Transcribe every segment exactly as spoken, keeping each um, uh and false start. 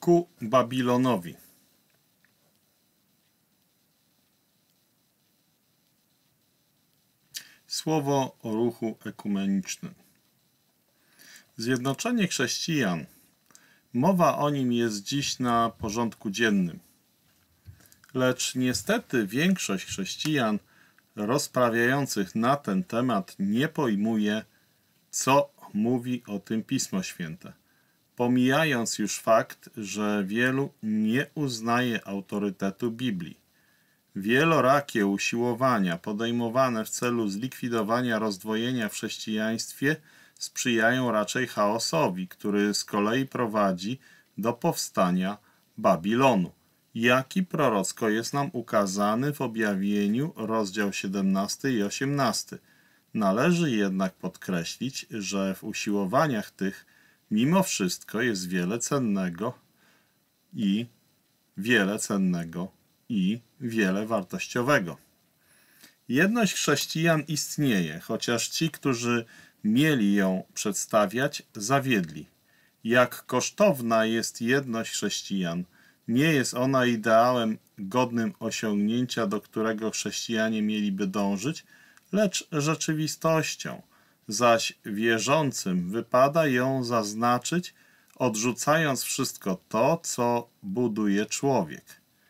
ku Babilonowi. Słowo o ruchu ekumenicznym. Zjednoczenie chrześcijan. Mowa o nim jest dziś na porządku dziennym. Lecz niestety większość chrześcijan rozprawiających na ten temat nie pojmuje, co mówi o tym Pismo Święte. Pomijając już fakt, że wielu nie uznaje autorytetu Biblii. Wielorakie usiłowania podejmowane w celu zlikwidowania rozdwojenia w chrześcijaństwie sprzyjają raczej chaosowi, który z kolei prowadzi do powstania Babilonu, jaki prorocko jest nam ukazany w objawieniu, rozdział siedemnasty i osiemnasty. Należy jednak podkreślić, że w usiłowaniach tych mimo wszystko jest wiele cennego i wiele cennego i wiele wartościowego. Jedność chrześcijan istnieje, chociaż ci, którzy mieli ją przedstawiać, zawiedli. Jak kosztowna jest jedność chrześcijan, nie jest ona ideałem godnym osiągnięcia, do którego chrześcijanie mieliby dążyć, lecz rzeczywistością, zaś wierzącym wypada ją zaznaczyć, odrzucając wszystko to, co buduje człowiek.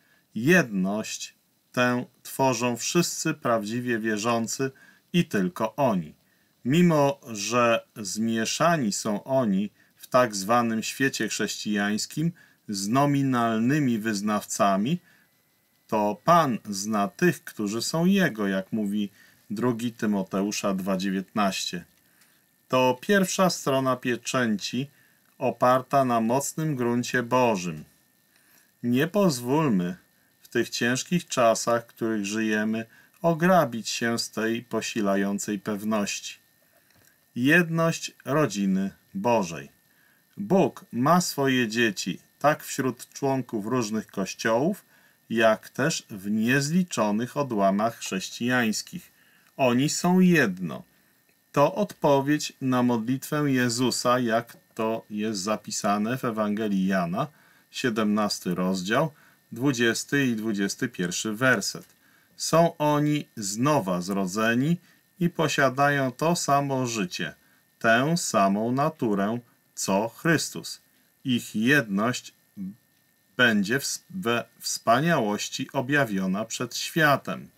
Jedność tę tworzą wszyscy prawdziwie wierzący i tylko oni. Mimo że zmieszani są oni w tak zwanym świecie chrześcijańskim z nominalnymi wyznawcami, to Pan zna tych, którzy są Jego, jak mówi drugi Tymoteusza dwa dziewiętnaście. To pierwsza strona pieczęci oparta na mocnym gruncie Bożym. Nie pozwólmy w tych ciężkich czasach, w których żyjemy, ograbić się z tej posilającej pewności. Jedność rodziny Bożej. Bóg ma swoje dzieci tak wśród członków różnych kościołów, jak też w niezliczonych odłamach chrześcijańskich. Oni są jedno. To odpowiedź na modlitwę Jezusa, jak to jest zapisane w Ewangelii Jana, siedemnasty rozdział, dwudziesty i dwudziesty pierwszy werset. Są oni z nowa zrodzeni i posiadają to samo życie, tę samą naturę, co Chrystus. Ich jedność będzie we wspaniałości objawiona przed światem.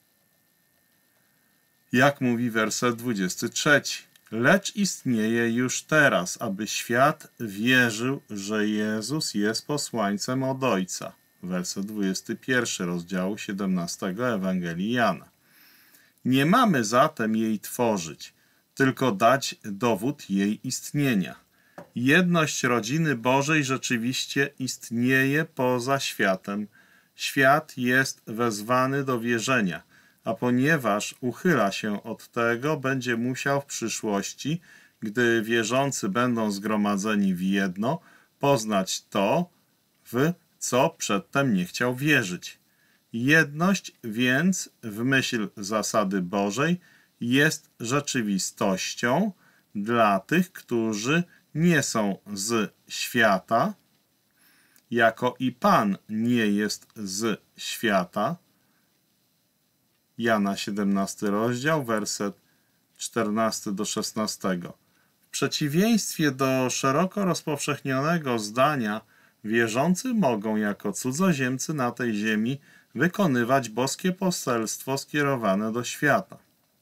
Jak mówi werset dwudziesty trzeci. Lecz istnieje już teraz, aby świat wierzył, że Jezus jest posłańcem od Ojca. Werset dwudziesty pierwszy rozdziału siedemnastego Ewangelii Jana. Nie mamy zatem jej tworzyć, tylko dać dowód jej istnienia. Jedność rodziny Bożej rzeczywiście istnieje poza światem. Świat jest wezwany do wierzenia, a ponieważ uchyla się od tego, będzie musiał w przyszłości, gdy wierzący będą zgromadzeni w jedno, poznać to, w co przedtem nie chciał wierzyć. Jedność więc, w myśl zasady Bożej, jest rzeczywistością dla tych, którzy nie są z świata, jako i Pan nie jest z świata. Jana siedemnasty rozdział, werset czternasty do szesnastego. W przeciwieństwie do szeroko rozpowszechnionego zdania, wierzący mogą jako cudzoziemcy na tej ziemi wykonywać boskie poselstwo skierowane do świata.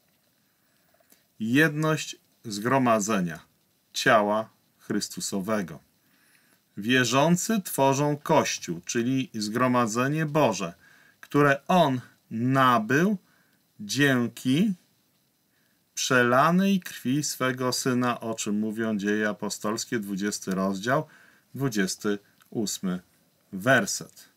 Jedność zgromadzenia, ciała Chrystusowego. Wierzący tworzą Kościół, czyli zgromadzenie Boże, które On nabył dzięki przelanej krwi swego Syna, o czym mówią Dzieje Apostolskie, dwudziesty rozdział, dwudziesty ósmy werset.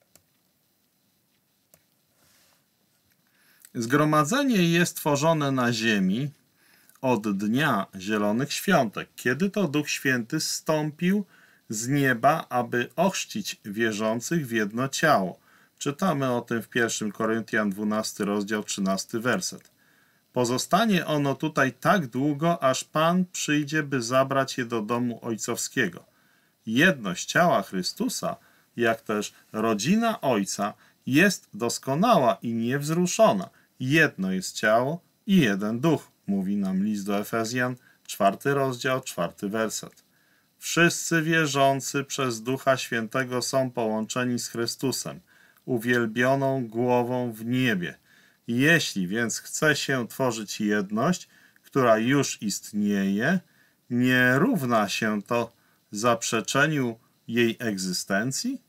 Zgromadzenie jest tworzone na ziemi od dnia Zielonych Świątek, kiedy to Duch Święty zstąpił z nieba, aby ochrzcić wierzących w jedno ciało. Czytamy o tym w pierwszym Koryntian dwunasty rozdział, trzynasty werset. Pozostanie ono tutaj tak długo, aż Pan przyjdzie, by zabrać je do domu ojcowskiego. Jedność ciała Chrystusa, jak też rodzina Ojca, jest doskonała i niewzruszona. Jedno jest ciało i jeden duch, mówi nam list do Efezjan, czwarty rozdział, czwarty werset. Wszyscy wierzący przez Ducha Świętego są połączeni z Chrystusem, uwielbioną głową w niebie. Jeśli więc chce się tworzyć jedność, która już istnieje, nie równa się to zaprzeczeniu jej egzystencji?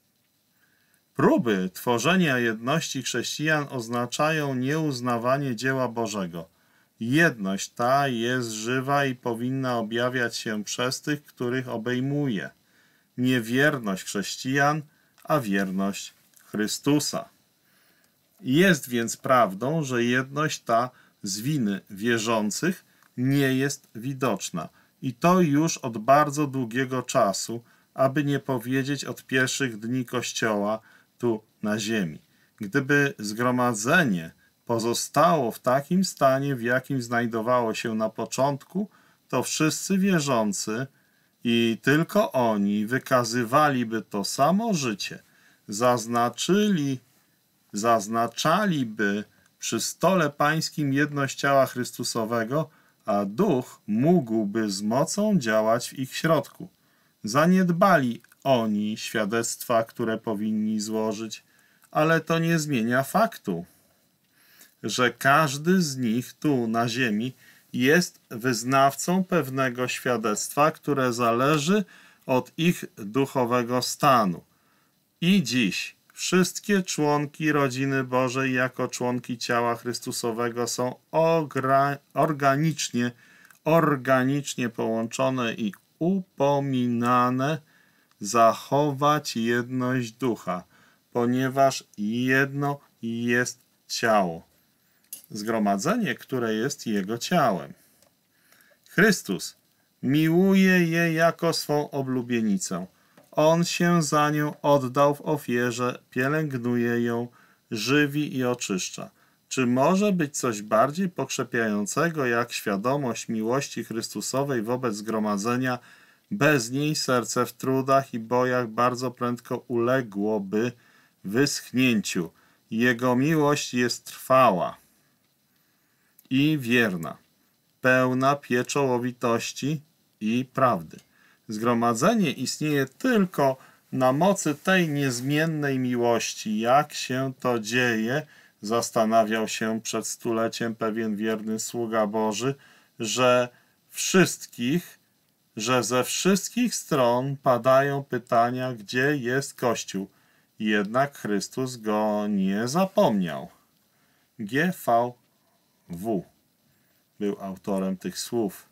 Próby tworzenia jedności chrześcijan oznaczają nieuznawanie dzieła Bożego. Jedność ta jest żywa i powinna objawiać się przez tych, których obejmuje. Nie wierność chrześcijan, a wierność Chrystusa. Jest więc prawdą, że jedność ta z winy wierzących nie jest widoczna. I to już od bardzo długiego czasu, aby nie powiedzieć od pierwszych dni Kościoła tu na ziemi. Gdyby zgromadzenie pozostało w takim stanie, w jakim znajdowało się na początku, to wszyscy wierzący i tylko oni wykazywaliby to samo życie, zaznaczyli, zaznaczaliby przy stole pańskim jedność ciała Chrystusowego, a Duch mógłby z mocą działać w ich środku. Zaniedbali oni świadectwa, które powinni złożyć, ale to nie zmienia faktu, że każdy z nich tu na ziemi jest wyznawcą pewnego świadectwa, które zależy od ich duchowego stanu. I dziś wszystkie członki rodziny Bożej jako członki ciała Chrystusowego są organicznie, organicznie połączone i upominane zachować jedność ducha, ponieważ jedno jest ciało. Zgromadzenie, które jest Jego ciałem. Chrystus miłuje je jako swą oblubienicę. On się za nią oddał w ofierze, pielęgnuje ją, żywi i oczyszcza. Czy może być coś bardziej pokrzepiającego jak świadomość miłości Chrystusowej wobec zgromadzenia? Bez niej serce w trudach i bojach bardzo prędko uległoby wyschnięciu. Jego miłość jest trwała i wierna, pełna pieczołowitości i prawdy. Zgromadzenie istnieje tylko na mocy tej niezmiennej miłości. Jak się to dzieje, zastanawiał się przed stuleciem pewien wierny sługa Boży, że wszystkich, że ze wszystkich stron padają pytania, gdzie jest Kościół. Jednak Chrystus go nie zapomniał. G V W był autorem tych słów.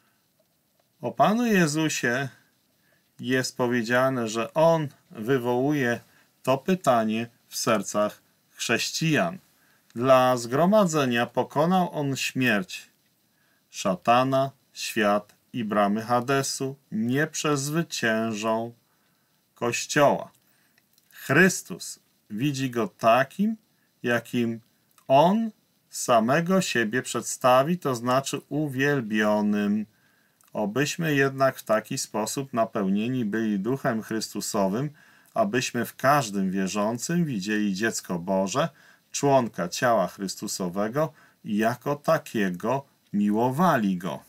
O Panu Jezusie jest powiedziane, że On wywołuje to pytanie w sercach chrześcijan. Dla zgromadzenia pokonał On śmierć, szatana, świat i bramy Hadesu nie przezwyciężą Kościoła. Chrystus widzi go takim, jakim On samego siebie przedstawi, to znaczy uwielbionym. Obyśmy jednak w taki sposób napełnieni byli Duchem Chrystusowym, abyśmy w każdym wierzącym widzieli dziecko Boże, członka ciała Chrystusowego i jako takiego miłowali go.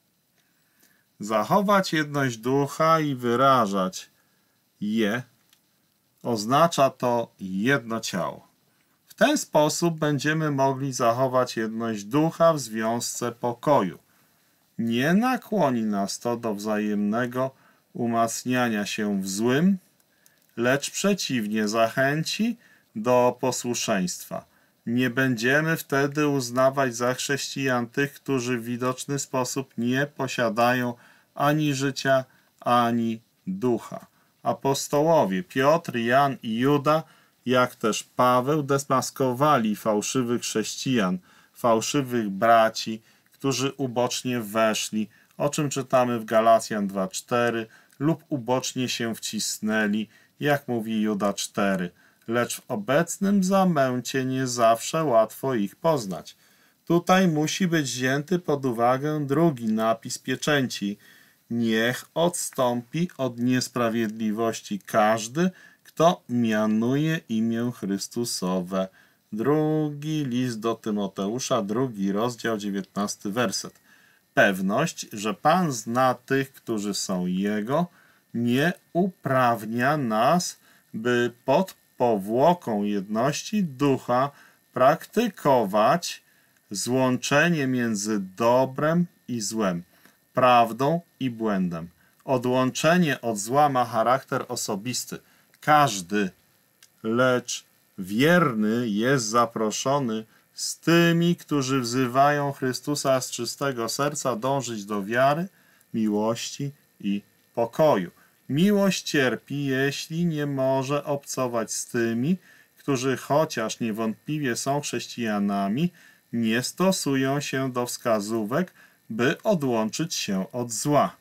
Zachować jedność ducha i wyrażać je oznacza to jedno ciało. W ten sposób będziemy mogli zachować jedność ducha w związce pokoju. Nie nakłoni nas to do wzajemnego umacniania się w złym, lecz przeciwnie zachęci do posłuszeństwa. Nie będziemy wtedy uznawać za chrześcijan tych, którzy w widoczny sposób nie posiadają ani życia, ani ducha. Apostołowie Piotr, Jan i Juda, jak też Paweł, demaskowali fałszywych chrześcijan, fałszywych braci, którzy ubocznie weszli, o czym czytamy w Galacjan dwa cztery, lub ubocznie się wcisnęli, jak mówi Juda cztery. Lecz w obecnym zamęcie nie zawsze łatwo ich poznać. Tutaj musi być wzięty pod uwagę drugi napis pieczęci. niech odstąpi od niesprawiedliwości każdy, kto mianuje imię Chrystusowe. Drugi list do Tymoteusza, drugi rozdział, dziewiętnasty werset. Pewność, że Pan zna tych, którzy są Jego, nie uprawnia nas, by pod powłoką jedności ducha praktykować złączenie między dobrem i złem, prawdą i błędem. Odłączenie od zła ma charakter osobisty. Każdy, lecz wierny jest zaproszony z tymi, którzy wzywają Chrystusa z czystego serca, dążyć do wiary, miłości i pokoju. Miłość cierpi, jeśli nie może obcować z tymi, którzy chociaż niewątpliwie są chrześcijanami, nie stosują się do wskazówek, by odłączyć się od zła.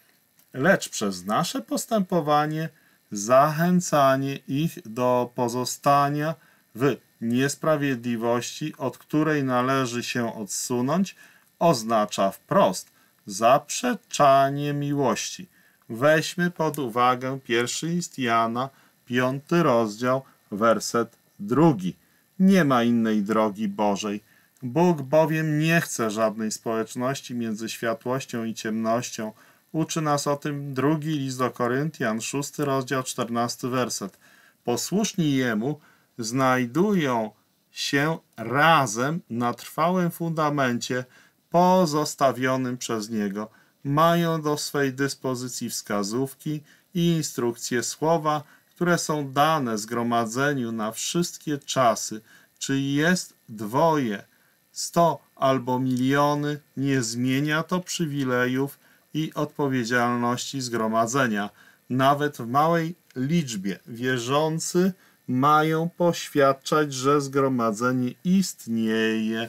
Lecz przez nasze postępowanie, zachęcanie ich do pozostania w niesprawiedliwości, od której należy się odsunąć, oznacza wprost zaprzeczanie miłości. Weźmy pod uwagę pierwszy list Jana, piąty rozdział, werset drugi. Nie ma innej drogi Bożej. Bóg bowiem nie chce żadnej społeczności między światłością i ciemnością. Uczy nas o tym drugi list do Koryntian, szósty rozdział, czternasty werset. Posłuszni Jemu znajdują się razem na trwałym fundamencie pozostawionym przez Niego. Mają do swej dyspozycji wskazówki i instrukcje słowa, które są dane zgromadzeniu na wszystkie czasy. Czy jest dwoje, sto albo miliony, nie zmienia to przywilejów i odpowiedzialności zgromadzenia. Nawet w małej liczbie wierzący mają poświadczać, że zgromadzenie istnieje.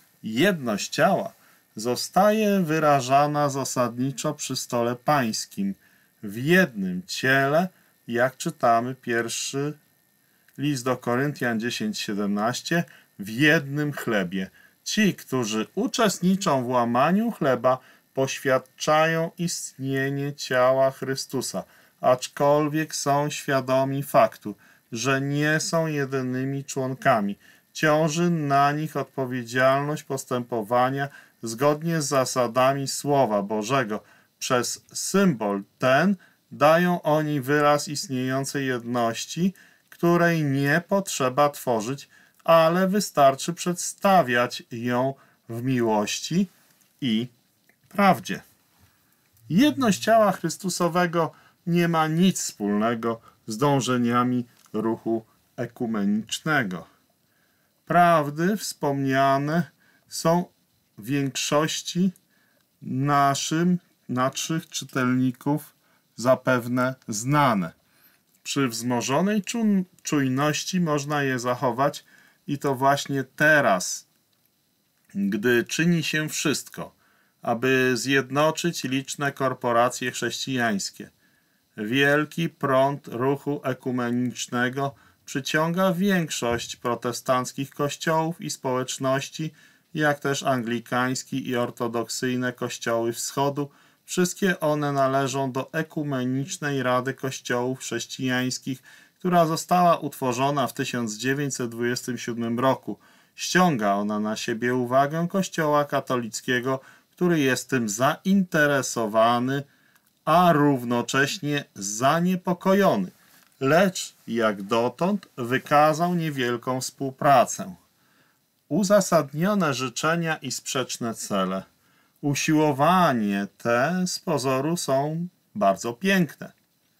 Jedność ciała zostaje wyrażana zasadniczo przy stole pańskim. W jednym ciele, jak czytamy pierwszy list do Koryntian dziesięć siedemnaście, w jednym chlebie. Ci, którzy uczestniczą w łamaniu chleba, poświadczają istnienie ciała Chrystusa, aczkolwiek są świadomi faktu, że nie są jedynymi członkami. Ciąży na nich odpowiedzialność postępowania zgodnie z zasadami Słowa Bożego. Przez symbol ten dają oni wyraz istniejącej jedności, której nie potrzeba tworzyć, ale wystarczy przedstawiać ją w miłości i prawdzie. Jedność ciała Chrystusowego nie ma nic wspólnego z dążeniami ruchu ekumenicznego. Prawdy wspomniane są w większości naszym, naszych czytelników zapewne znane. Przy wzmożonej czu- czujności można je zachować i to właśnie teraz, gdy czyni się wszystko, aby zjednoczyć liczne korporacje chrześcijańskie. Wielki prąd ruchu ekumenicznego przyciąga większość protestanckich kościołów i społeczności, jak też anglikański i ortodoksyjne kościoły wschodu. Wszystkie one należą do Ekumenicznej Rady Kościołów Chrześcijańskich, która została utworzona w tysiąc dziewięćset dwudziestym siódmym roku. Ściąga ona na siebie uwagę Kościoła katolickiego, który jest tym zainteresowany, a równocześnie zaniepokojony, lecz jak dotąd wykazał niewielką współpracę. Uzasadnione życzenia i sprzeczne cele. Usiłowanie te z pozoru są bardzo piękne.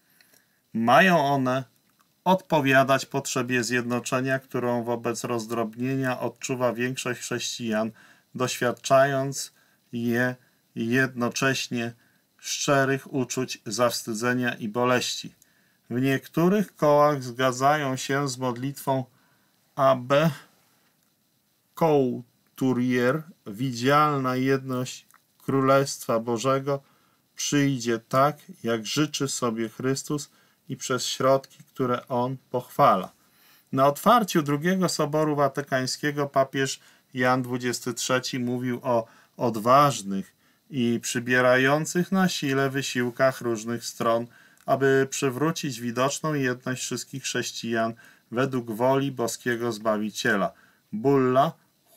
Mają one odpowiadać potrzebie zjednoczenia, którą wobec rozdrobnienia odczuwa większość chrześcijan, doświadczając je jednocześnie szczerych uczuć zawstydzenia i boleści. W niektórych kołach zgadzają się z modlitwą Abbe Couturier. Widzialna jedność Królestwa Bożego przyjdzie tak, jak życzy sobie Chrystus i przez środki, które On pochwala. Na otwarciu drugiego Soboru Watykańskiego papież Jan dwudziesty trzeci mówił o odważnych, i przybierających na sile wysiłkach różnych stron, aby przywrócić widoczną jedność wszystkich chrześcijan według woli boskiego Zbawiciela. Bulla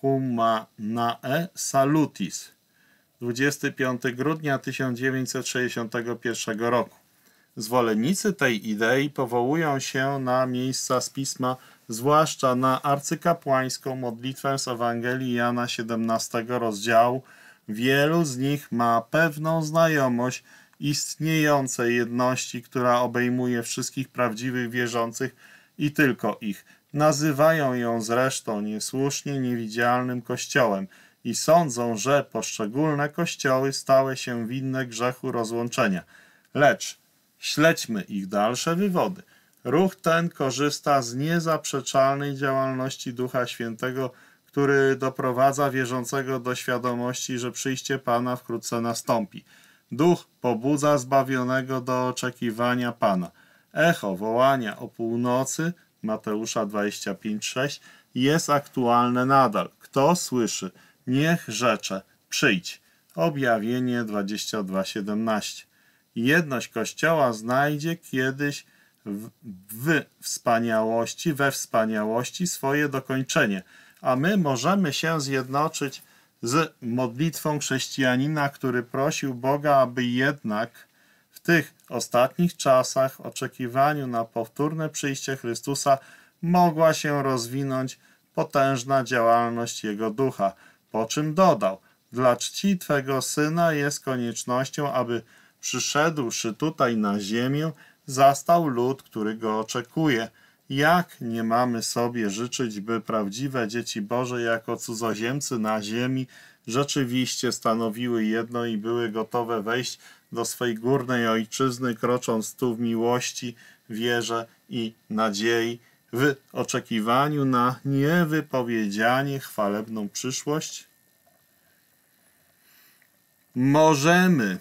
Humanae Salutis, dwudziestego piątego grudnia tysiąc dziewięćset sześćdziesiątego pierwszego roku. Zwolennicy tej idei powołują się na miejsca z Pisma, zwłaszcza na arcykapłańską modlitwę z Ewangelii Jana siedemnastego rozdziału. Wielu z nich ma pewną znajomość istniejącej jedności, która obejmuje wszystkich prawdziwych wierzących i tylko ich. Nazywają ją zresztą niesłusznie niewidzialnym Kościołem i sądzą, że poszczególne kościoły stały się winne grzechu rozłączenia. Lecz śledźmy ich dalsze wywody. Ruch ten korzysta z niezaprzeczalnej działalności Ducha Świętego, który doprowadza wierzącego do świadomości, że przyjście Pana wkrótce nastąpi. Duch pobudza zbawionego do oczekiwania Pana. Echo wołania o północy, Mateusza dwadzieścia pięć sześć, jest aktualne nadal. Kto słyszy, niech rzecze, przyjdź. Objawienie dwadzieścia dwa siedemnaście. Jedność Kościoła znajdzie kiedyś w, w wspaniałości, we wspaniałości swoje dokończenie, a my możemy się zjednoczyć z modlitwą chrześcijanina, który prosił Boga, aby jednak w tych ostatnich czasach, w oczekiwaniu na powtórne przyjście Chrystusa, mogła się rozwinąć potężna działalność Jego Ducha, po czym dodał: dla czci Twego Syna jest koniecznością, aby przyszedłszy tutaj na ziemię, zastał lud, który Go oczekuje. Jak nie mamy sobie życzyć, by prawdziwe dzieci Boże jako cudzoziemcy na ziemi rzeczywiście stanowiły jedno i były gotowe wejść do swej górnej ojczyzny, krocząc tu w miłości, wierze i nadziei, w oczekiwaniu na niewypowiedzianie chwalebną przyszłość? Możemy,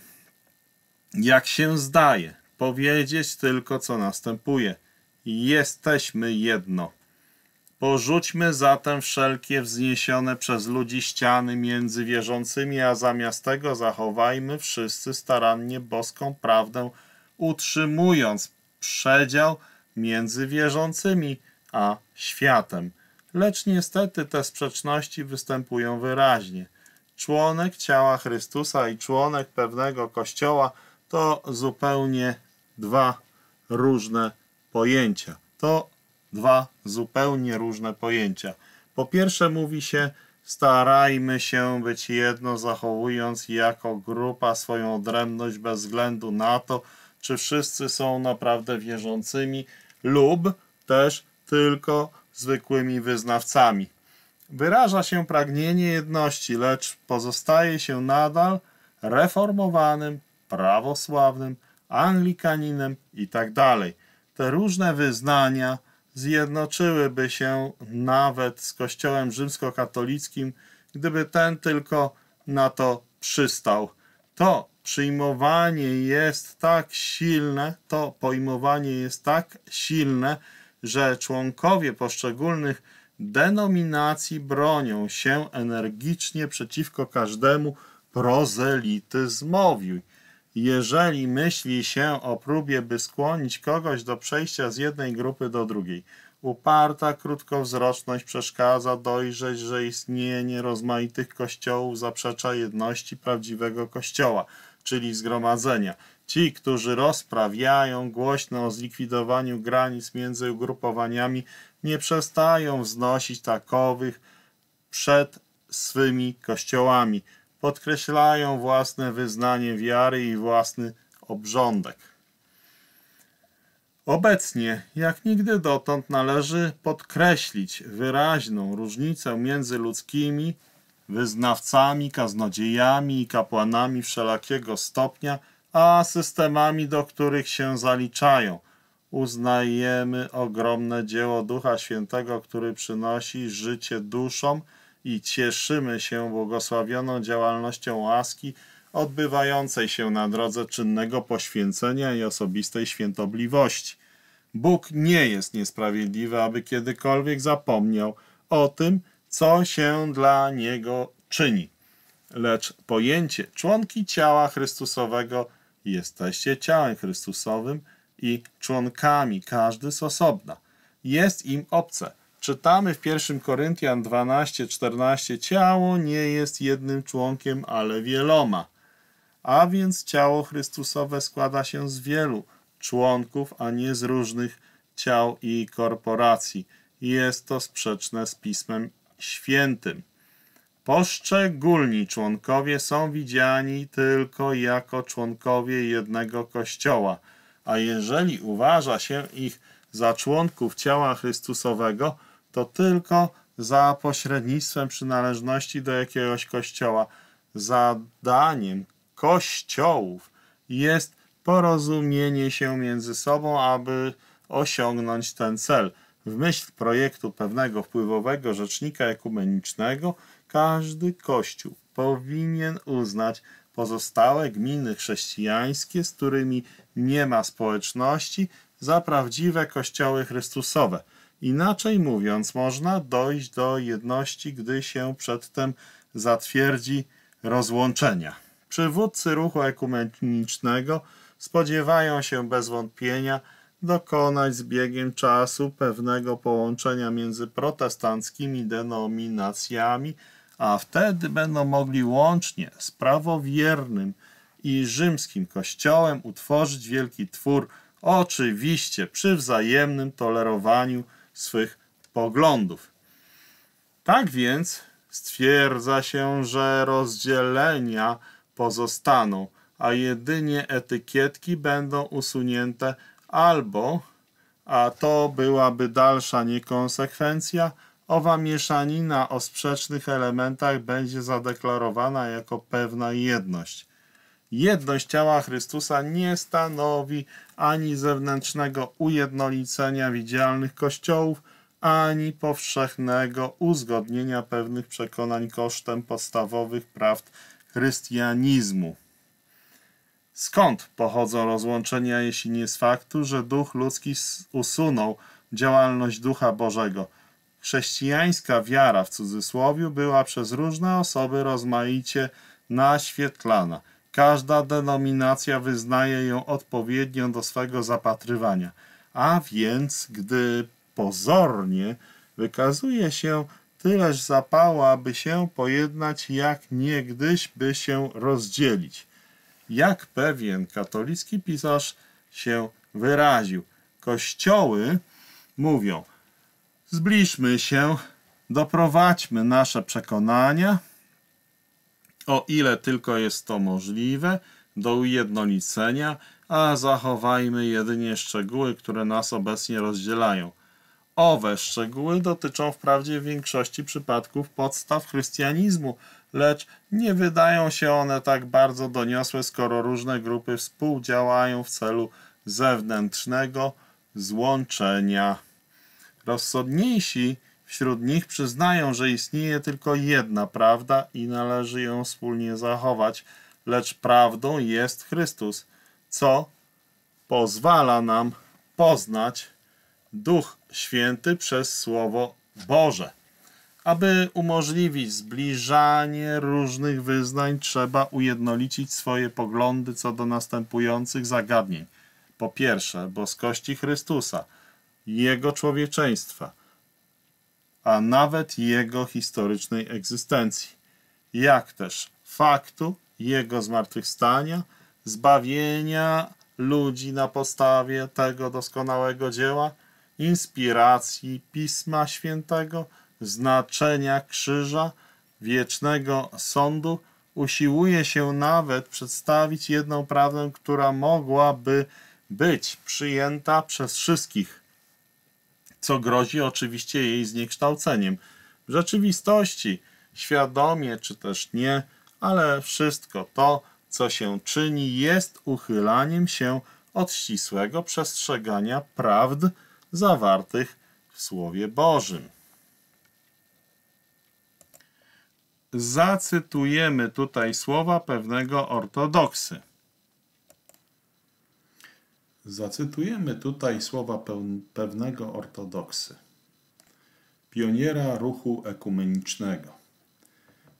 jak się zdaje, powiedzieć tylko, co następuje. Jesteśmy jedno. Porzućmy zatem wszelkie wzniesione przez ludzi ściany między wierzącymi, a zamiast tego zachowajmy wszyscy starannie boską prawdę, utrzymując przedział między wierzącymi a światem. Lecz niestety te sprzeczności występują wyraźnie. Członek ciała Chrystusa i członek pewnego kościoła to zupełnie dwa różne pojęcia. To dwa zupełnie różne pojęcia. Po pierwsze mówi się: starajmy się być jedno, zachowując jako grupa swoją odrębność bez względu na to, czy wszyscy są naprawdę wierzącymi lub też tylko zwykłymi wyznawcami. Wyraża się pragnienie jedności, lecz pozostaje się nadal reformowanym, prawosławnym, anglikaninem itd. Te różne wyznania zjednoczyłyby się nawet z Kościołem rzymskokatolickim, gdyby ten tylko na to przystał. To przyjmowanie jest tak silne, to pojmowanie jest tak silne, że członkowie poszczególnych denominacji bronią się energicznie przeciwko każdemu prozelityzmowi. Jeżeli myśli się o próbie, by skłonić kogoś do przejścia z jednej grupy do drugiej, uparta krótkowzroczność przeszkadza dojrzeć, że istnienie rozmaitych kościołów zaprzecza jedności prawdziwego kościoła, czyli zgromadzenia. Ci, którzy rozprawiają głośno o zlikwidowaniu granic między ugrupowaniami, nie przestają wznosić takowych przed swymi kościołami. Podkreślają własne wyznanie wiary i własny obrządek. Obecnie, jak nigdy dotąd, należy podkreślić wyraźną różnicę między ludzkimi wyznawcami, kaznodziejami i kapłanami wszelakiego stopnia, a systemami, do których się zaliczają. Uznajemy ogromne dzieło Ducha Świętego, który przynosi życie duszom, i cieszymy się błogosławioną działalnością łaski odbywającej się na drodze czynnego poświęcenia i osobistej świętobliwości. Bóg nie jest niesprawiedliwy, aby kiedykolwiek zapomniał o tym, co się dla Niego czyni. Lecz pojęcie członki ciała Chrystusowego, jesteście ciałem Chrystusowym i członkami, każdy z osobna, jest im obce. Czytamy w pierwszym Koryntian dwanaście czternaście: ciało nie jest jednym członkiem, ale wieloma. A więc ciało Chrystusowe składa się z wielu członków, a nie z różnych ciał i korporacji. Jest to sprzeczne z Pismem Świętym. Poszczególni członkowie są widziani tylko jako członkowie jednego Kościoła, a jeżeli uważa się ich za członków ciała Chrystusowego, to tylko za pośrednictwem przynależności do jakiegoś kościoła. Zadaniem kościołów jest porozumienie się między sobą, aby osiągnąć ten cel. W myśl projektu pewnego wpływowego rzecznika ekumenicznego każdy kościół powinien uznać pozostałe gminy chrześcijańskie, z którymi nie ma społeczności, za prawdziwe kościoły Chrystusowe. Inaczej mówiąc, można dojść do jedności, gdy się przedtem zatwierdzi rozłączenia. Przywódcy ruchu ekumenicznego spodziewają się bez wątpienia dokonać z biegiem czasu pewnego połączenia między protestanckimi denominacjami, a wtedy będą mogli łącznie z prawowiernym i rzymskim kościołem utworzyć wielki twór, oczywiście przy wzajemnym tolerowaniu swych poglądów. Tak więc stwierdza się, że rozdzielenia pozostaną, a jedynie etykietki będą usunięte albo, a to byłaby dalsza niekonsekwencja, owa mieszanina o sprzecznych elementach będzie zadeklarowana jako pewna jedność. Jedność ciała Chrystusa nie stanowi ani zewnętrznego ujednolicenia widzialnych kościołów, ani powszechnego uzgodnienia pewnych przekonań kosztem podstawowych prawd chrystianizmu. Skąd pochodzą rozłączenia, jeśli nie z faktu, że duch ludzki usunął działalność Ducha Bożego? Chrześcijańska wiara, w cudzysłowie, była przez różne osoby rozmaicie naświetlana. Każda denominacja wyznaje ją odpowiednio do swego zapatrywania. A więc, gdy pozornie wykazuje się tyleż zapału, aby się pojednać, jak niegdyś, by się rozdzielić. Jak pewien katolicki pisarz się wyraził: kościoły mówią: zbliżmy się, doprowadźmy nasze przekonania, o ile tylko jest to możliwe, do ujednolicenia, a zachowajmy jedynie szczegóły, które nas obecnie rozdzielają. Owe szczegóły dotyczą wprawdzie w większości przypadków podstaw chrystianizmu, lecz nie wydają się one tak bardzo doniosłe, skoro różne grupy współdziałają w celu zewnętrznego złączenia. Rozsądniejsi wśród nich przyznają, że istnieje tylko jedna prawda i należy ją wspólnie zachować, lecz prawdą jest Chrystus, co pozwala nam poznać Duch Święty przez Słowo Boże. Aby umożliwić zbliżanie różnych wyznań, trzeba ujednolicić swoje poglądy co do następujących zagadnień. Po pierwsze, boskości Chrystusa, Jego człowieczeństwa, a nawet Jego historycznej egzystencji, jak też faktu Jego zmartwychwstania, zbawienia ludzi na podstawie tego doskonałego dzieła, inspiracji Pisma Świętego, znaczenia krzyża, wiecznego sądu. Usiłuje się nawet przedstawić jedną prawdę, która mogłaby być przyjęta przez wszystkich, co grozi oczywiście jej zniekształceniem. W rzeczywistości, świadomie czy też nie, ale wszystko to, co się czyni, jest uchylaniem się od ścisłego przestrzegania prawd zawartych w Słowie Bożym. Zacytujemy tutaj słowa pewnego ortodoksy. Zacytujemy tutaj słowa pewnego ortodoksy, pioniera ruchu ekumenicznego.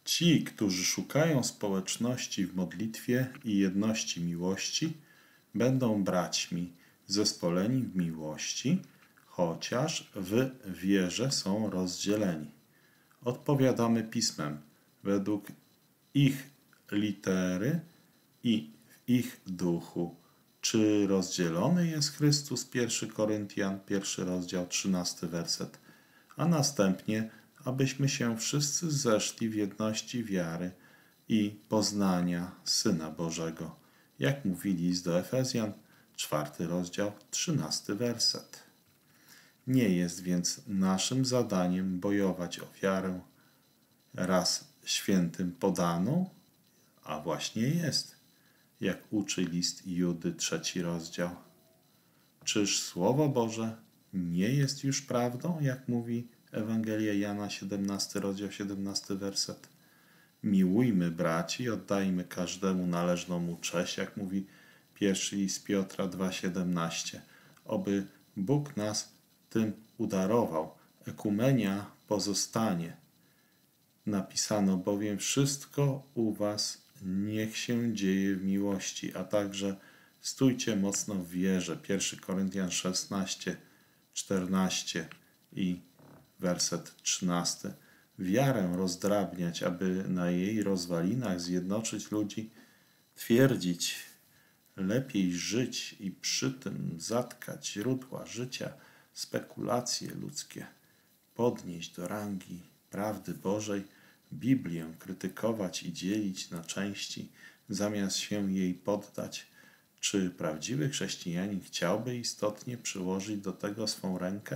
Ci, którzy szukają społeczności w modlitwie i jedności miłości, będą braćmi zespoleni w miłości, chociaż w wierze są rozdzieleni. Odpowiadamy pismem według ich litery i w ich duchu. Czy rozdzielony jest Chrystus? pierwszy Koryntian, pierwszy rozdział, trzynasty werset. A następnie, abyśmy się wszyscy zeszli w jedności wiary i poznania Syna Bożego. Jak mówi list do Efezjan, czwarty rozdział, trzynasty werset. Nie jest więc naszym zadaniem bojować o wiarę raz świętym podaną, a właśnie jest, jak uczy list Judy, trzeci rozdział. Czyż Słowo Boże nie jest już prawdą, jak mówi Ewangelia Jana, siedemnasty rozdział, siedemnasty werset? Miłujmy braci, oddajmy każdemu należną mu cześć, jak mówi pierwszy list Piotra dwa, siedemnaście. Oby Bóg nas tym udarował. Ekumenia pozostanie. Napisano bowiem: wszystko u was niech się dzieje w miłości, a także stójcie mocno w wierze. pierwszy Koryntian szesnaście, czternaście i werset trzynasty. Wiarę rozdrabniać, aby na jej rozwalinach zjednoczyć ludzi, twierdzić, lepiej żyć i przy tym zatkać źródła życia, spekulacje ludzkie, podnieść do rangi prawdy Bożej, Biblię krytykować i dzielić na części, zamiast się jej poddać. Czy prawdziwy chrześcijanin chciałby istotnie przyłożyć do tego swą rękę?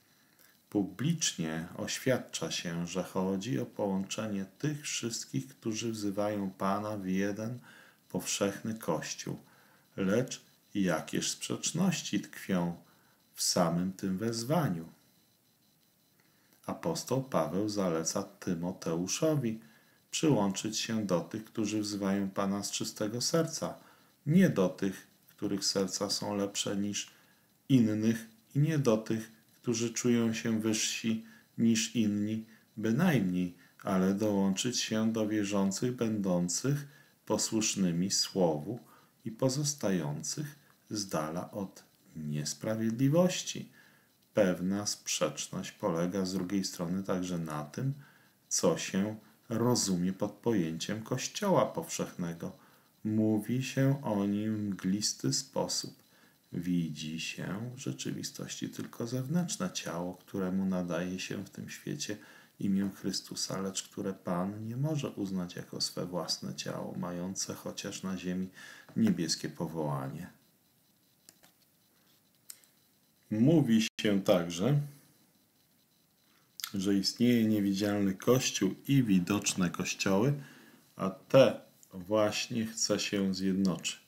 Publicznie oświadcza się, że chodzi o połączenie tych wszystkich, którzy wzywają Pana w jeden powszechny Kościół. Lecz jakież sprzeczności tkwią w samym tym wezwaniu? Apostoł Paweł zaleca Tymoteuszowi przyłączyć się do tych, którzy wzywają Pana z czystego serca, nie do tych, których serca są lepsze niż innych i nie do tych, którzy czują się wyżsi niż inni, bynajmniej, ale dołączyć się do wierzących będących posłusznymi Słowu i pozostających z dala od niesprawiedliwości. Pewna sprzeczność polega z drugiej strony także na tym, co się rozumie pod pojęciem Kościoła powszechnego. Mówi się o nim w mglisty sposób. Widzi się w rzeczywistości tylko zewnętrzne ciało, któremu nadaje się w tym świecie imię Chrystusa, lecz które Pan nie może uznać jako swe własne ciało, mające chociaż na ziemi niebieskie powołanie. Mówi się także, że istnieje niewidzialny Kościół i widoczne kościoły, a te właśnie chce się zjednoczyć.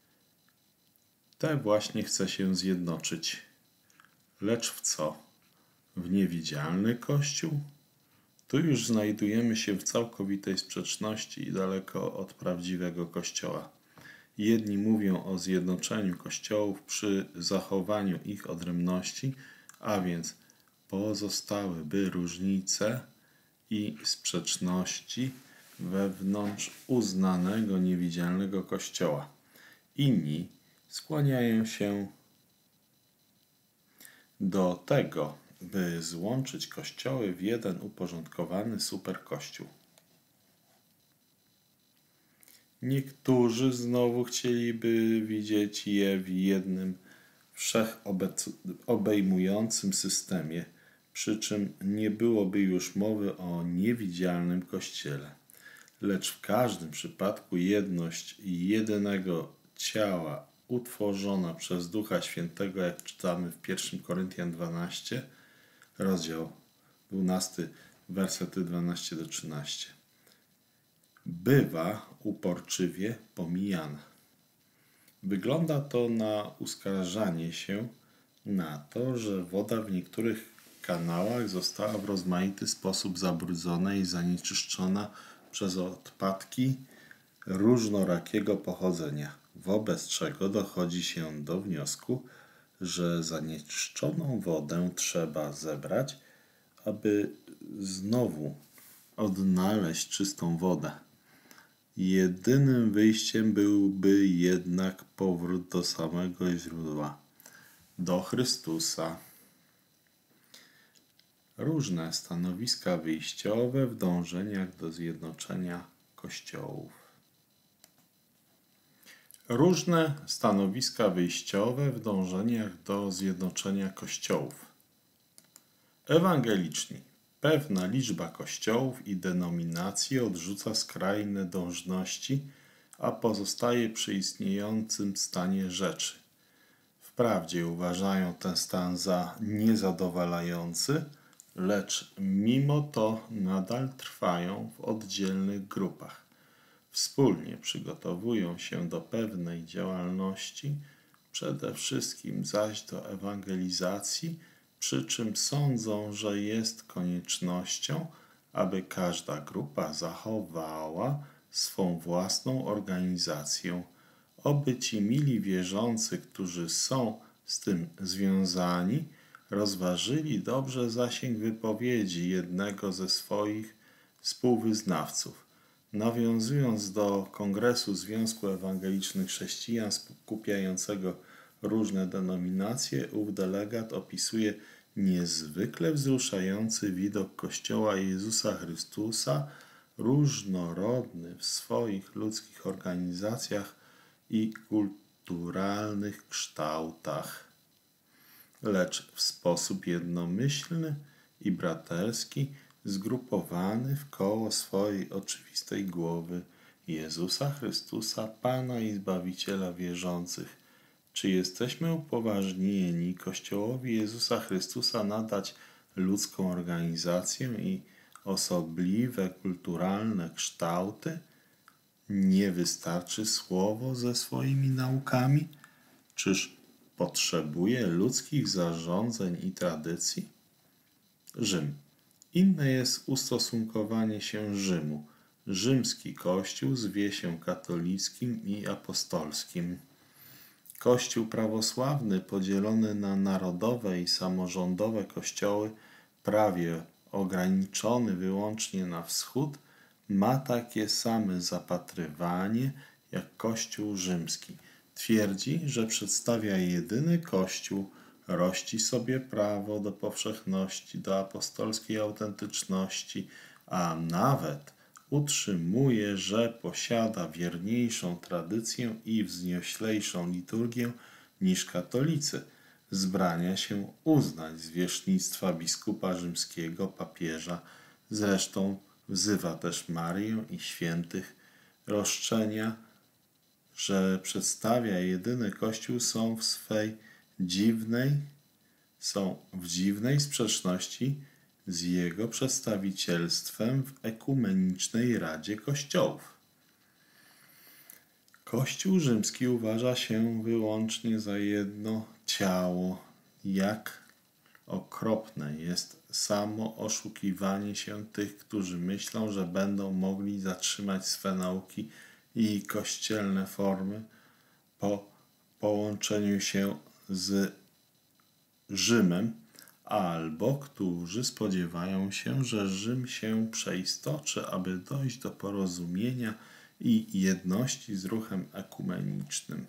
Te właśnie chce się zjednoczyć. Lecz w co? W niewidzialny Kościół? Tu już znajdujemy się w całkowitej sprzeczności i daleko od prawdziwego Kościoła. Jedni mówią o zjednoczeniu kościołów przy zachowaniu ich odrębności, a więc pozostałyby różnice i sprzeczności wewnątrz uznanego niewidzialnego Kościoła. Inni skłaniają się do tego, by złączyć kościoły w jeden uporządkowany superkościół. Niektórzy znowu chcieliby widzieć je w jednym wszechobejmującym systemie, przy czym nie byłoby już mowy o niewidzialnym Kościele. Lecz w każdym przypadku jedność jedynego ciała utworzona przez Ducha Świętego, jak czytamy w pierwszym Koryntian dwunastym, rozdział dwunasty, wersety dwanaście do trzynastu, bywa uporczywie pomijana. Wygląda to na uskarżanie się na to, że woda w niektórych kanałach została w rozmaity sposób zabrudzona i zanieczyszczona przez odpadki różnorakiego pochodzenia, wobec czego dochodzi się do wniosku, że zanieczyszczoną wodę trzeba zebrać, aby znowu odnaleźć czystą wodę. Jedynym wyjściem byłby jednak powrót do samego źródła, do Chrystusa. Różne stanowiska wyjściowe w dążeniach do zjednoczenia kościołów. Różne stanowiska wyjściowe w dążeniach do zjednoczenia kościołów. Ewangeliczni. Pewna liczba kościołów i denominacji odrzuca skrajne dążności, a pozostaje przy istniejącym stanie rzeczy. Wprawdzie uważają ten stan za niezadowalający, lecz mimo to nadal trwają w oddzielnych grupach. Wspólnie przygotowują się do pewnej działalności, przede wszystkim zaś do ewangelizacji, przy czym sądzą, że jest koniecznością, aby każda grupa zachowała swą własną organizację. Oby ci mili wierzący, którzy są z tym związani, rozważyli dobrze zasięg wypowiedzi jednego ze swoich współwyznawców. Nawiązując do Kongresu Związku Ewangelicznych Chrześcijan skupiającego różne denominacje, ów delegat opisuje niezwykle wzruszający widok Kościoła Jezusa Chrystusa, różnorodny w swoich ludzkich organizacjach i kulturalnych kształtach, lecz w sposób jednomyślny i braterski, zgrupowany wkoło swojej oczywistej głowy Jezusa Chrystusa, Pana i Zbawiciela wierzących. Czy jesteśmy upoważnieni Kościołowi Jezusa Chrystusa nadać ludzką organizację i osobliwe kulturalne kształty? Nie wystarczy słowo ze swoimi naukami? Czyż potrzebuje ludzkich zarządzeń i tradycji? Rzym. Inne jest ustosunkowanie się Rzymu. Rzymski Kościół zwie się katolickim i apostolskim. Kościół prawosławny, podzielony na narodowe i samorządowe kościoły, prawie ograniczony wyłącznie na wschód, ma takie same zapatrywanie jak Kościół rzymski. Twierdzi, że przedstawia jedyny Kościół, rości sobie prawo do powszechności, do apostolskiej autentyczności, a nawet utrzymuje, że posiada wierniejszą tradycję i wznioślejszą liturgię niż katolicy. Zbrania się uznać zwierzchnictwa biskupa rzymskiego, papieża, zresztą wzywa też Marię i świętych. Roszczenia, że przedstawia jedyny Kościół, są w swej dziwnej, są w dziwnej sprzeczności z jego przedstawicielstwem w Ekumenicznej Radzie Kościołów. Kościół rzymski uważa się wyłącznie za jedno ciało. Jak okropne jest samo oszukiwanie się tych, którzy myślą, że będą mogli zatrzymać swe nauki i kościelne formy po połączeniu się z Rzymem, albo którzy spodziewają się, że Rzym się przeistoczy, aby dojść do porozumienia i jedności z ruchem ekumenicznym.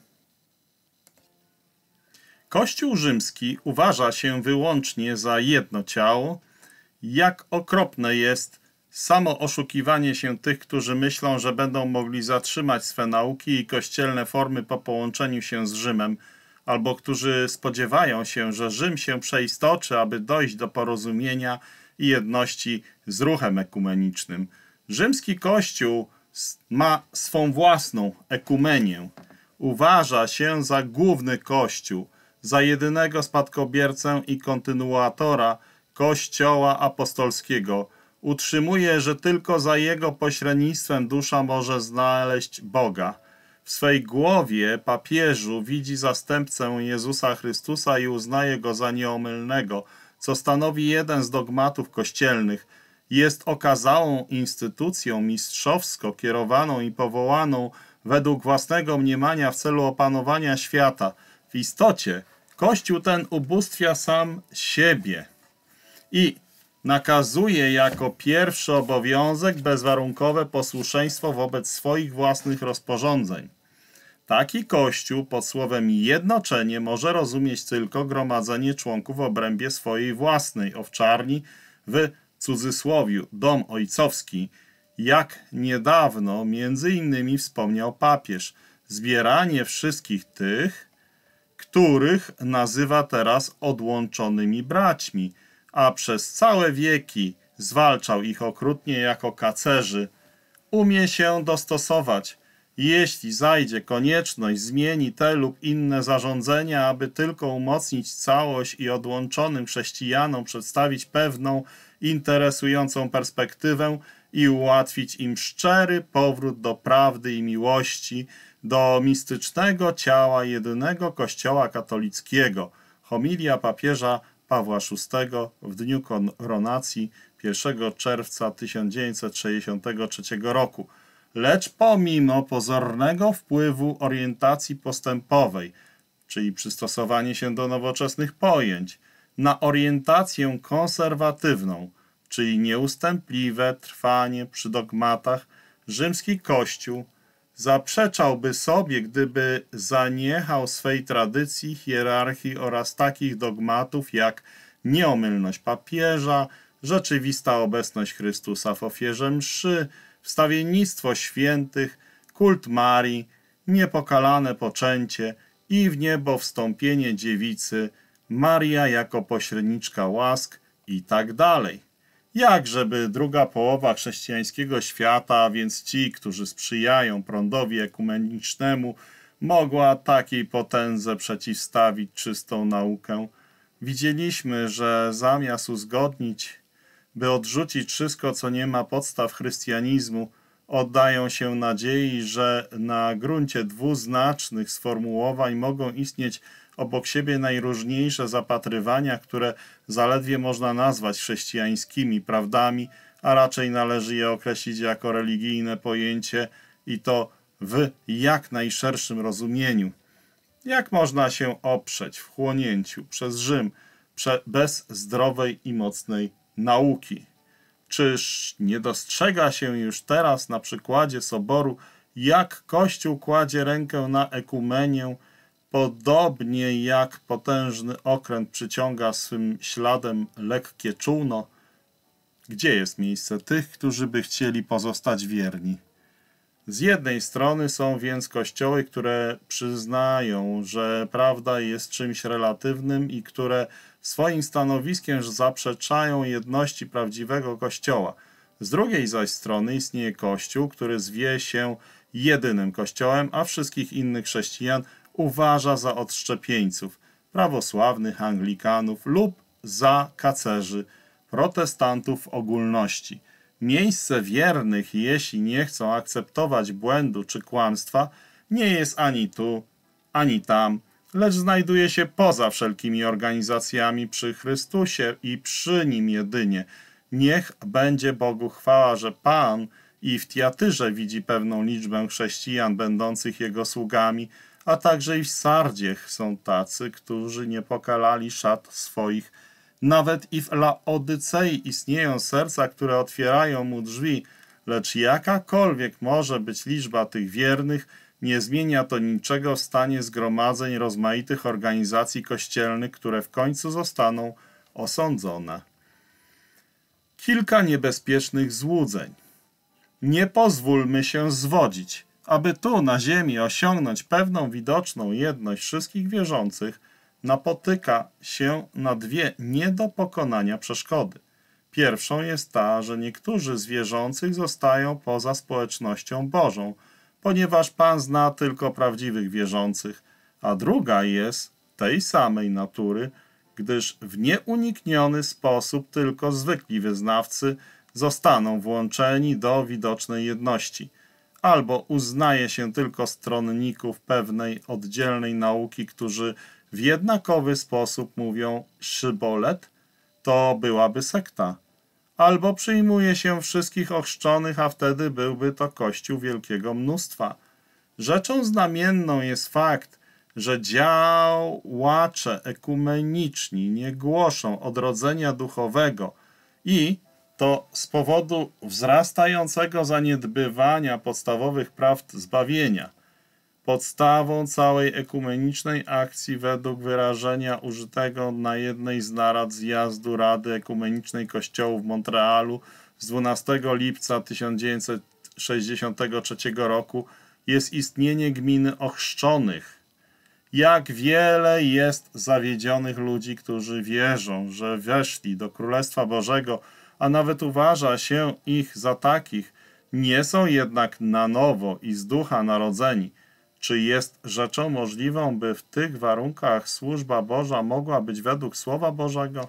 Kościół rzymski uważa się wyłącznie za jedno ciało. Jak okropne jest samo oszukiwanie się tych, którzy myślą, że będą mogli zatrzymać swe nauki i kościelne formy po połączeniu się z Rzymem, albo którzy spodziewają się, że Rzym się przeistoczy, aby dojść do porozumienia i jedności z ruchem ekumenicznym. Rzymski Kościół ma swą własną ekumenię. Uważa się za główny Kościół, za jedynego spadkobiercę i kontynuatora Kościoła apostolskiego. Utrzymuje, że tylko za jego pośrednictwem dusza może znaleźć Boga. W swej głowie papieżu widzi zastępcę Jezusa Chrystusa i uznaje go za nieomylnego, co stanowi jeden z dogmatów kościelnych. Jest okazałą instytucją mistrzowsko kierowaną i powołaną według własnego mniemania w celu opanowania świata. W istocie Kościół ten ubóstwia sam siebie i nakazuje jako pierwszy obowiązek bezwarunkowe posłuszeństwo wobec swoich własnych rozporządzeń. Taki Kościół pod słowem jednoczenie może rozumieć tylko gromadzenie członków w obrębie swojej własnej owczarni, w cudzysłowiu dom ojcowski, jak niedawno między innymi wspomniał papież, zbieranie wszystkich tych, których nazywa teraz odłączonymi braćmi, a przez całe wieki zwalczał ich okrutnie jako kacerzy, umie się dostosować, jeśli zajdzie konieczność, zmieni te lub inne zarządzenia, aby tylko umocnić całość i odłączonym chrześcijanom przedstawić pewną interesującą perspektywę i ułatwić im szczery powrót do prawdy i miłości, do mistycznego ciała jedynego Kościoła katolickiego. Homilia papieża Pawła szóstego w dniu koronacji pierwszego czerwca tysiąc dziewięćset sześćdziesiątego trzeciego roku. Lecz pomimo pozornego wpływu orientacji postępowej, czyli przystosowanie się do nowoczesnych pojęć, na orientację konserwatywną, czyli nieustępliwe trwanie przy dogmatach, rzymski Kościół zaprzeczałby sobie, gdyby zaniechał swej tradycji, hierarchii oraz takich dogmatów jak nieomylność papieża, rzeczywista obecność Chrystusa w ofierze mszy, wstawiennictwo świętych, kult Marii, niepokalane poczęcie i w niebo wstąpienie dziewicy, Maria jako pośredniczka łask i tak dalej. Jakżeby druga połowa chrześcijańskiego świata, a więc ci, którzy sprzyjają prądowi ekumenicznemu, mogła takiej potędze przeciwstawić czystą naukę? Widzieliśmy, że zamiast uzgodnić, by odrzucić wszystko, co nie ma podstaw chrystianizmu, oddają się nadziei, że na gruncie dwuznacznych sformułowań mogą istnieć obok siebie najróżniejsze zapatrywania, które zaledwie można nazwać chrześcijańskimi prawdami, a raczej należy je określić jako religijne pojęcie i to w jak najszerszym rozumieniu. Jak można się oprzeć w chłonięciu przez Rzym bez zdrowej i mocnej nauki? Czyż nie dostrzega się już teraz na przykładzie Soboru, jak Kościół kładzie rękę na ekumenię, podobnie jak potężny okręt przyciąga swym śladem lekkie czółno? Gdzie jest miejsce tych, którzy by chcieli pozostać wierni? Z jednej strony są więc kościoły, które przyznają, że prawda jest czymś relatywnym i które swoim stanowiskiem zaprzeczają jedności prawdziwego Kościoła. Z drugiej zaś strony istnieje Kościół, który zwie się jedynym Kościołem, a wszystkich innych chrześcijan uważa za odszczepieńców, prawosławnych, anglikanów lub za kacerzy, protestantów w ogólności. Miejsce wiernych, jeśli nie chcą akceptować błędu czy kłamstwa, nie jest ani tu, ani tam, lecz znajduje się poza wszelkimi organizacjami przy Chrystusie i przy Nim jedynie. Niech będzie Bogu chwała, że Pan i w Tiatyrze widzi pewną liczbę chrześcijan będących Jego sługami, a także i w Sardzie są tacy, którzy nie pokalali szat swoich. Nawet i w Laodycei istnieją serca, które otwierają mu drzwi, lecz jakakolwiek może być liczba tych wiernych, nie zmienia to niczego w stanie zgromadzeń rozmaitych organizacji kościelnych, które w końcu zostaną osądzone. Kilka niebezpiecznych złudzeń. Nie pozwólmy się zwodzić. Aby tu na ziemi osiągnąć pewną widoczną jedność wszystkich wierzących, napotyka się na dwie nie do pokonania przeszkody. Pierwszą jest ta, że niektórzy z wierzących zostają poza społecznością Bożą, ponieważ Pan zna tylko prawdziwych wierzących, a druga jest tej samej natury, gdyż w nieunikniony sposób tylko zwykli wyznawcy zostaną włączeni do widocznej jedności. Albo uznaje się tylko stronników pewnej oddzielnej nauki, którzy w jednakowy sposób mówią szybolet, to byłaby sekta. Albo przyjmuje się wszystkich ochrzczonych, a wtedy byłby to Kościół wielkiego mnóstwa. Rzeczą znamienną jest fakt, że działacze ekumeniczni nie głoszą odrodzenia duchowego I to z powodu wzrastającego zaniedbywania podstawowych praw zbawienia. Podstawą całej ekumenicznej akcji według wyrażenia użytego na jednej z narad zjazdu Rady Ekumenicznej Kościołów w Montrealu z dwunastego lipca tysiąc dziewięćset sześćdziesiątego trzeciego roku jest istnienie gminy ochrzczonych. Jak wiele jest zawiedzionych ludzi, którzy wierzą, że weszli do Królestwa Bożego, a nawet uważa się ich za takich, nie są jednak na nowo i z ducha narodzeni. Czy jest rzeczą możliwą, by w tych warunkach służba Boża mogła być według Słowa Bożego?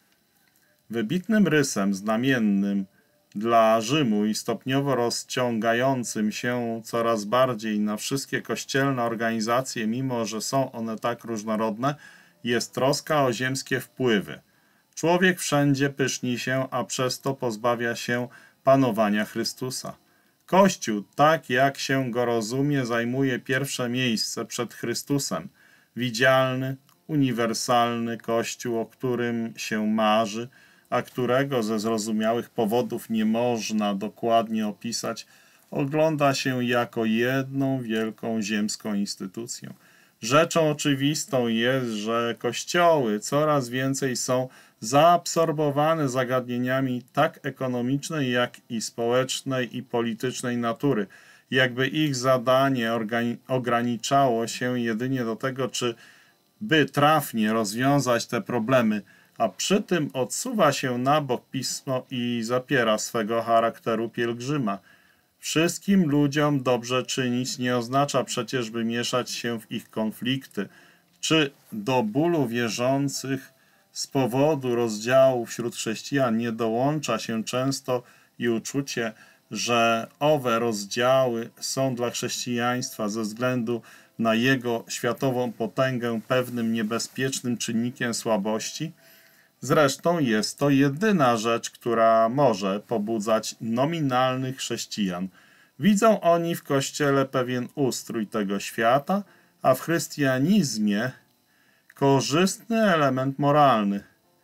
Wybitnym rysem znamiennym dla Rzymu i stopniowo rozciągającym się coraz bardziej na wszystkie kościelne organizacje, mimo że są one tak różnorodne, jest troska o ziemskie wpływy. Człowiek wszędzie pyszni się, a przez to pozbawia się panowania Chrystusa. Kościół, tak jak się go rozumie, zajmuje pierwsze miejsce przed Chrystusem. Widzialny, uniwersalny Kościół, o którym się marzy, a którego ze zrozumiałych powodów nie można dokładnie opisać, ogląda się jako jedną wielką ziemską instytucję. Rzeczą oczywistą jest, że kościoły coraz więcej są zaabsorbowane zagadnieniami tak ekonomicznej, jak i społecznej i politycznej natury, jakby ich zadanie ograniczało się jedynie do tego, czy by trafnie rozwiązać te problemy, a przy tym odsuwa się na bok pismo i zapiera swego charakteru pielgrzyma. Wszystkim ludziom dobrze czynić nie oznacza przecież, by mieszać się w ich konflikty, czy do bólu wierzących z powodu rozdziału wśród chrześcijan nie dołącza się często i uczucie, że owe rozdziały są dla chrześcijaństwa ze względu na jego światową potęgę pewnym niebezpiecznym czynnikiem słabości? Zresztą jest to jedyna rzecz, która może pobudzać nominalnych chrześcijan. Widzą oni w Kościele pewien ustrój tego świata, a w chrystianizmie korzystny element moralny.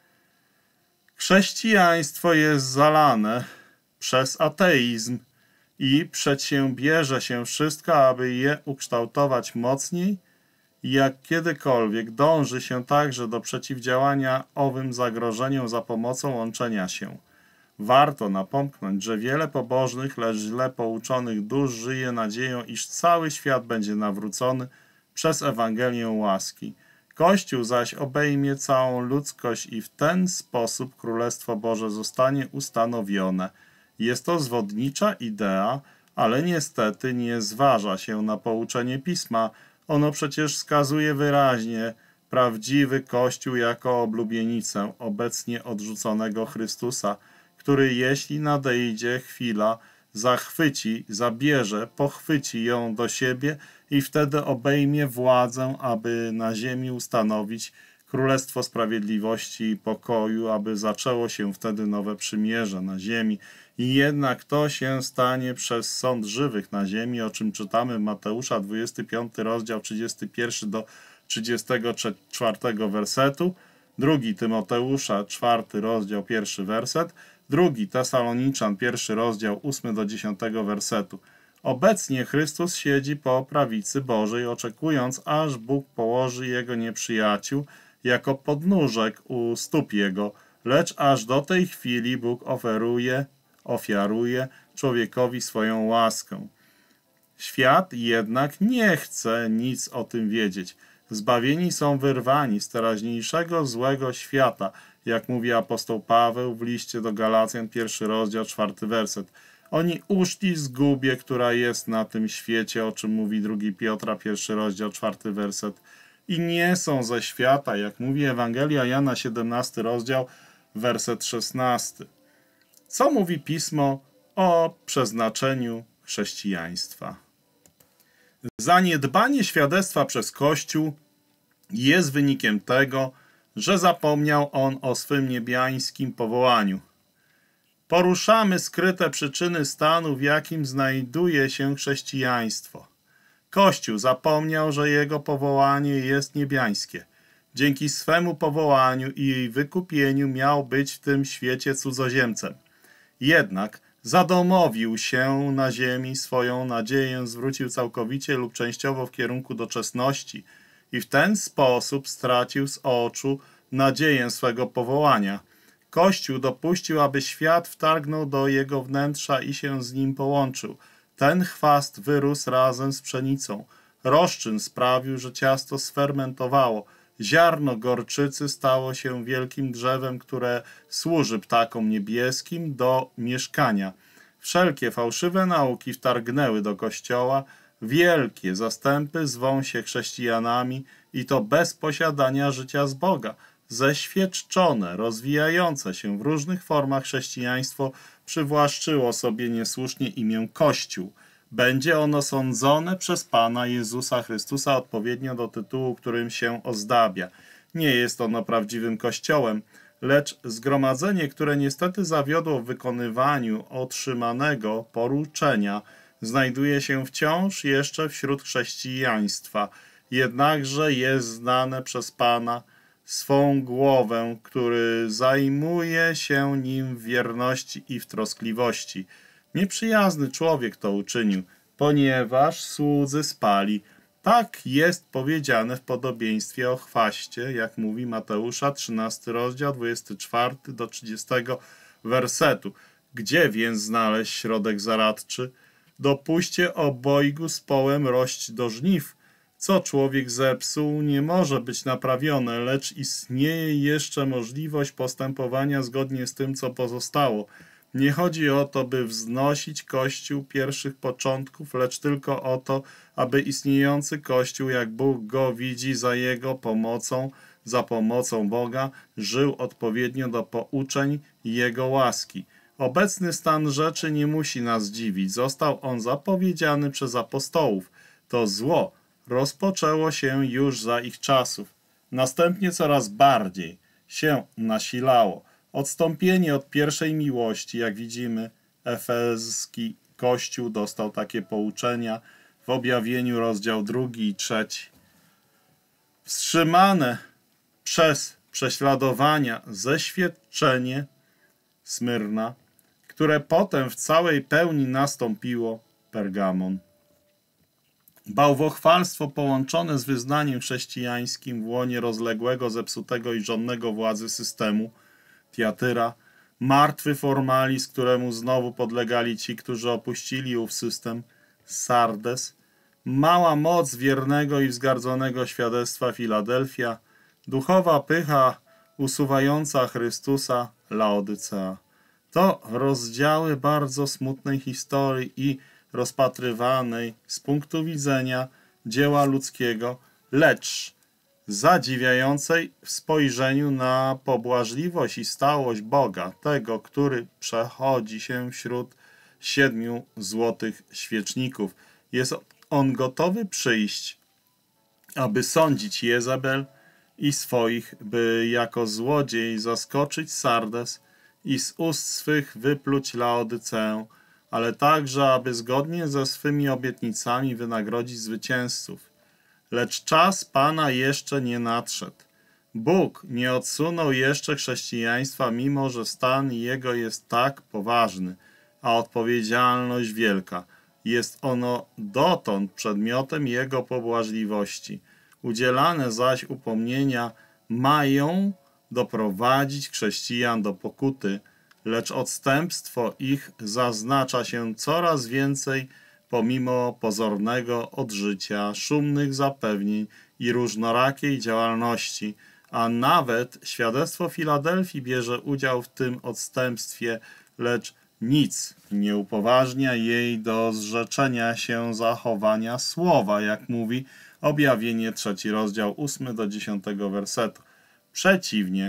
Chrześcijaństwo jest zalane przez ateizm i przedsiębierze się wszystko, aby je ukształtować mocniej, jak kiedykolwiek dąży się także do przeciwdziałania owym zagrożeniom za pomocą łączenia się. Warto napomknąć, że wiele pobożnych, lecz źle pouczonych dusz żyje nadzieją, iż cały świat będzie nawrócony przez Ewangelię łaski. Kościół zaś obejmie całą ludzkość i w ten sposób Królestwo Boże zostanie ustanowione. Jest to zwodnicza idea, ale niestety nie zważa się na pouczenie Pisma. Ono przecież wskazuje wyraźnie prawdziwy Kościół jako oblubienicę obecnie odrzuconego Chrystusa, który jeśli nadejdzie chwila, zachwyci, zabierze, pochwyci ją do siebie i wtedy obejmie władzę, aby na ziemi ustanowić Królestwo Sprawiedliwości i Pokoju, aby zaczęło się wtedy nowe przymierze na ziemi. I jednak to się stanie przez sąd żywych na ziemi, o czym czytamy w Mateusza dwudziesty piąty rozdział trzydziesty pierwszy do trzydziestego czwartego wersetu, drugi Tymoteusza czwarty rozdział pierwszy werset, drugi Tesaloniczan pierwszy rozdział ósmy do dziesiątego wersetu. Obecnie Chrystus siedzi po prawicy Bożej, oczekując, aż Bóg położy Jego nieprzyjaciół jako podnóżek u stóp Jego, lecz aż do tej chwili Bóg oferuje, ofiaruje człowiekowi swoją łaskę. Świat jednak nie chce nic o tym wiedzieć. Zbawieni są wyrwani z teraźniejszego złego świata, jak mówi apostoł Paweł w liście do Galacjan, pierwszy rozdział, czwarty werset. Oni uszli zgubie, która jest na tym świecie, o czym mówi drugi Piotra, pierwszy rozdział, czwarty werset. I nie są ze świata, jak mówi Ewangelia Jana, siedemnasty rozdział, werset szesnasty. Co mówi Pismo o przeznaczeniu chrześcijaństwa? Zaniedbanie świadectwa przez Kościół jest wynikiem tego, że zapomniał on o swym niebiańskim powołaniu. Poruszamy skryte przyczyny stanu, w jakim znajduje się chrześcijaństwo. Kościół zapomniał, że jego powołanie jest niebiańskie. Dzięki swemu powołaniu i wykupieniu miał być w tym świecie cudzoziemcem. Jednak zadomowił się na ziemi, swoją nadzieję zwrócił całkowicie lub częściowo w kierunku doczesności i w ten sposób stracił z oczu nadzieję swego powołania. Kościół dopuścił, aby świat wtargnął do jego wnętrza i się z nim połączył. Ten chwast wyrósł razem z pszenicą. Rozczyn sprawił, że ciasto sfermentowało. Ziarno gorczycy stało się wielkim drzewem, które służy ptakom niebieskim do mieszkania. Wszelkie fałszywe nauki wtargnęły do Kościoła, wielkie zastępy zwą się chrześcijanami i to bez posiadania życia z Boga. Zeświadczone, rozwijające się w różnych formach chrześcijaństwo przywłaszczyło sobie niesłusznie imię Kościół. Będzie ono sądzone przez Pana Jezusa Chrystusa odpowiednio do tytułu, którym się ozdabia. Nie jest ono prawdziwym Kościołem, lecz zgromadzenie, które niestety zawiodło w wykonywaniu otrzymanego poruczenia, znajduje się wciąż jeszcze wśród chrześcijaństwa, jednakże jest znane przez Pana, swą głowę, który zajmuje się nim w wierności i w troskliwości. Nieprzyjazny człowiek to uczynił, ponieważ słudzy spali. Tak jest powiedziane w podobieństwie o chwaście, jak mówi Mateusza, trzynasty rozdział, dwudziesty czwarty do trzydziestego wersetu. Gdzie więc znaleźć środek zaradczy? Dopuśćcie obojgu z połem rość do żniw. Co człowiek zepsuł, nie może być naprawione, lecz istnieje jeszcze możliwość postępowania zgodnie z tym, co pozostało. Nie chodzi o to, by wznosić Kościół pierwszych początków, lecz tylko o to, aby istniejący Kościół, jak Bóg go widzi za jego pomocą, za pomocą Boga, żył odpowiednio do pouczeń Jego łaski. Obecny stan rzeczy nie musi nas dziwić. Został on zapowiedziany przez apostołów. To zło rozpoczęło się już za ich czasów. Następnie coraz bardziej się nasilało. Odstąpienie od pierwszej miłości, jak widzimy, efeski Kościół dostał takie pouczenia w objawieniu rozdział drugi i trzeci. Wstrzymane przez prześladowania zeświadczenie Smyrna, które potem w całej pełni nastąpiło, Pergamon. Bałwochwalstwo połączone z wyznaniem chrześcijańskim w łonie rozległego, zepsutego i żądnego władzy systemu, Tiatyra, martwy formalizm, któremu znowu podlegali ci, którzy opuścili ów system, Sardes, mała moc wiernego i wzgardzonego świadectwa, Filadelfia, duchowa pycha usuwająca Chrystusa, Laodycea. To rozdziały bardzo smutnej historii i rozpatrywanej z punktu widzenia dzieła ludzkiego, lecz zadziwiającej w spojrzeniu na pobłażliwość i stałość Boga, tego, który przechodzi się wśród siedmiu złotych świeczników. Jest on gotowy przyjść, aby sądzić Jezebel i swoich, by jako złodziej zaskoczyć Sardes i z ust swych wypluć Laodyceę, ale także, aby zgodnie ze swymi obietnicami wynagrodzić zwycięzców. Lecz czas Pana jeszcze nie nadszedł. Bóg nie odsunął jeszcze chrześcijaństwa, mimo że stan jego jest tak poważny, a odpowiedzialność wielka. Jest ono dotąd przedmiotem jego pobłażliwości. Udzielane zaś upomnienia mają doprowadzić chrześcijan do pokuty, lecz odstępstwo ich zaznacza się coraz więcej pomimo pozornego odżycia, szumnych zapewnień i różnorakiej działalności, a nawet świadectwo Filadelfii bierze udział w tym odstępstwie, lecz nic nie upoważnia jej do zrzeczenia się zachowania słowa, jak mówi Objawienie, trzeci rozdział, ósmy do dziesiątego wersetu. Przeciwnie,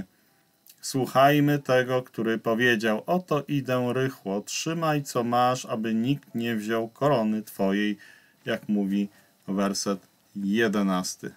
słuchajmy tego, który powiedział: oto idę rychło, trzymaj co masz, aby nikt nie wziął korony twojej, jak mówi werset jedenasty.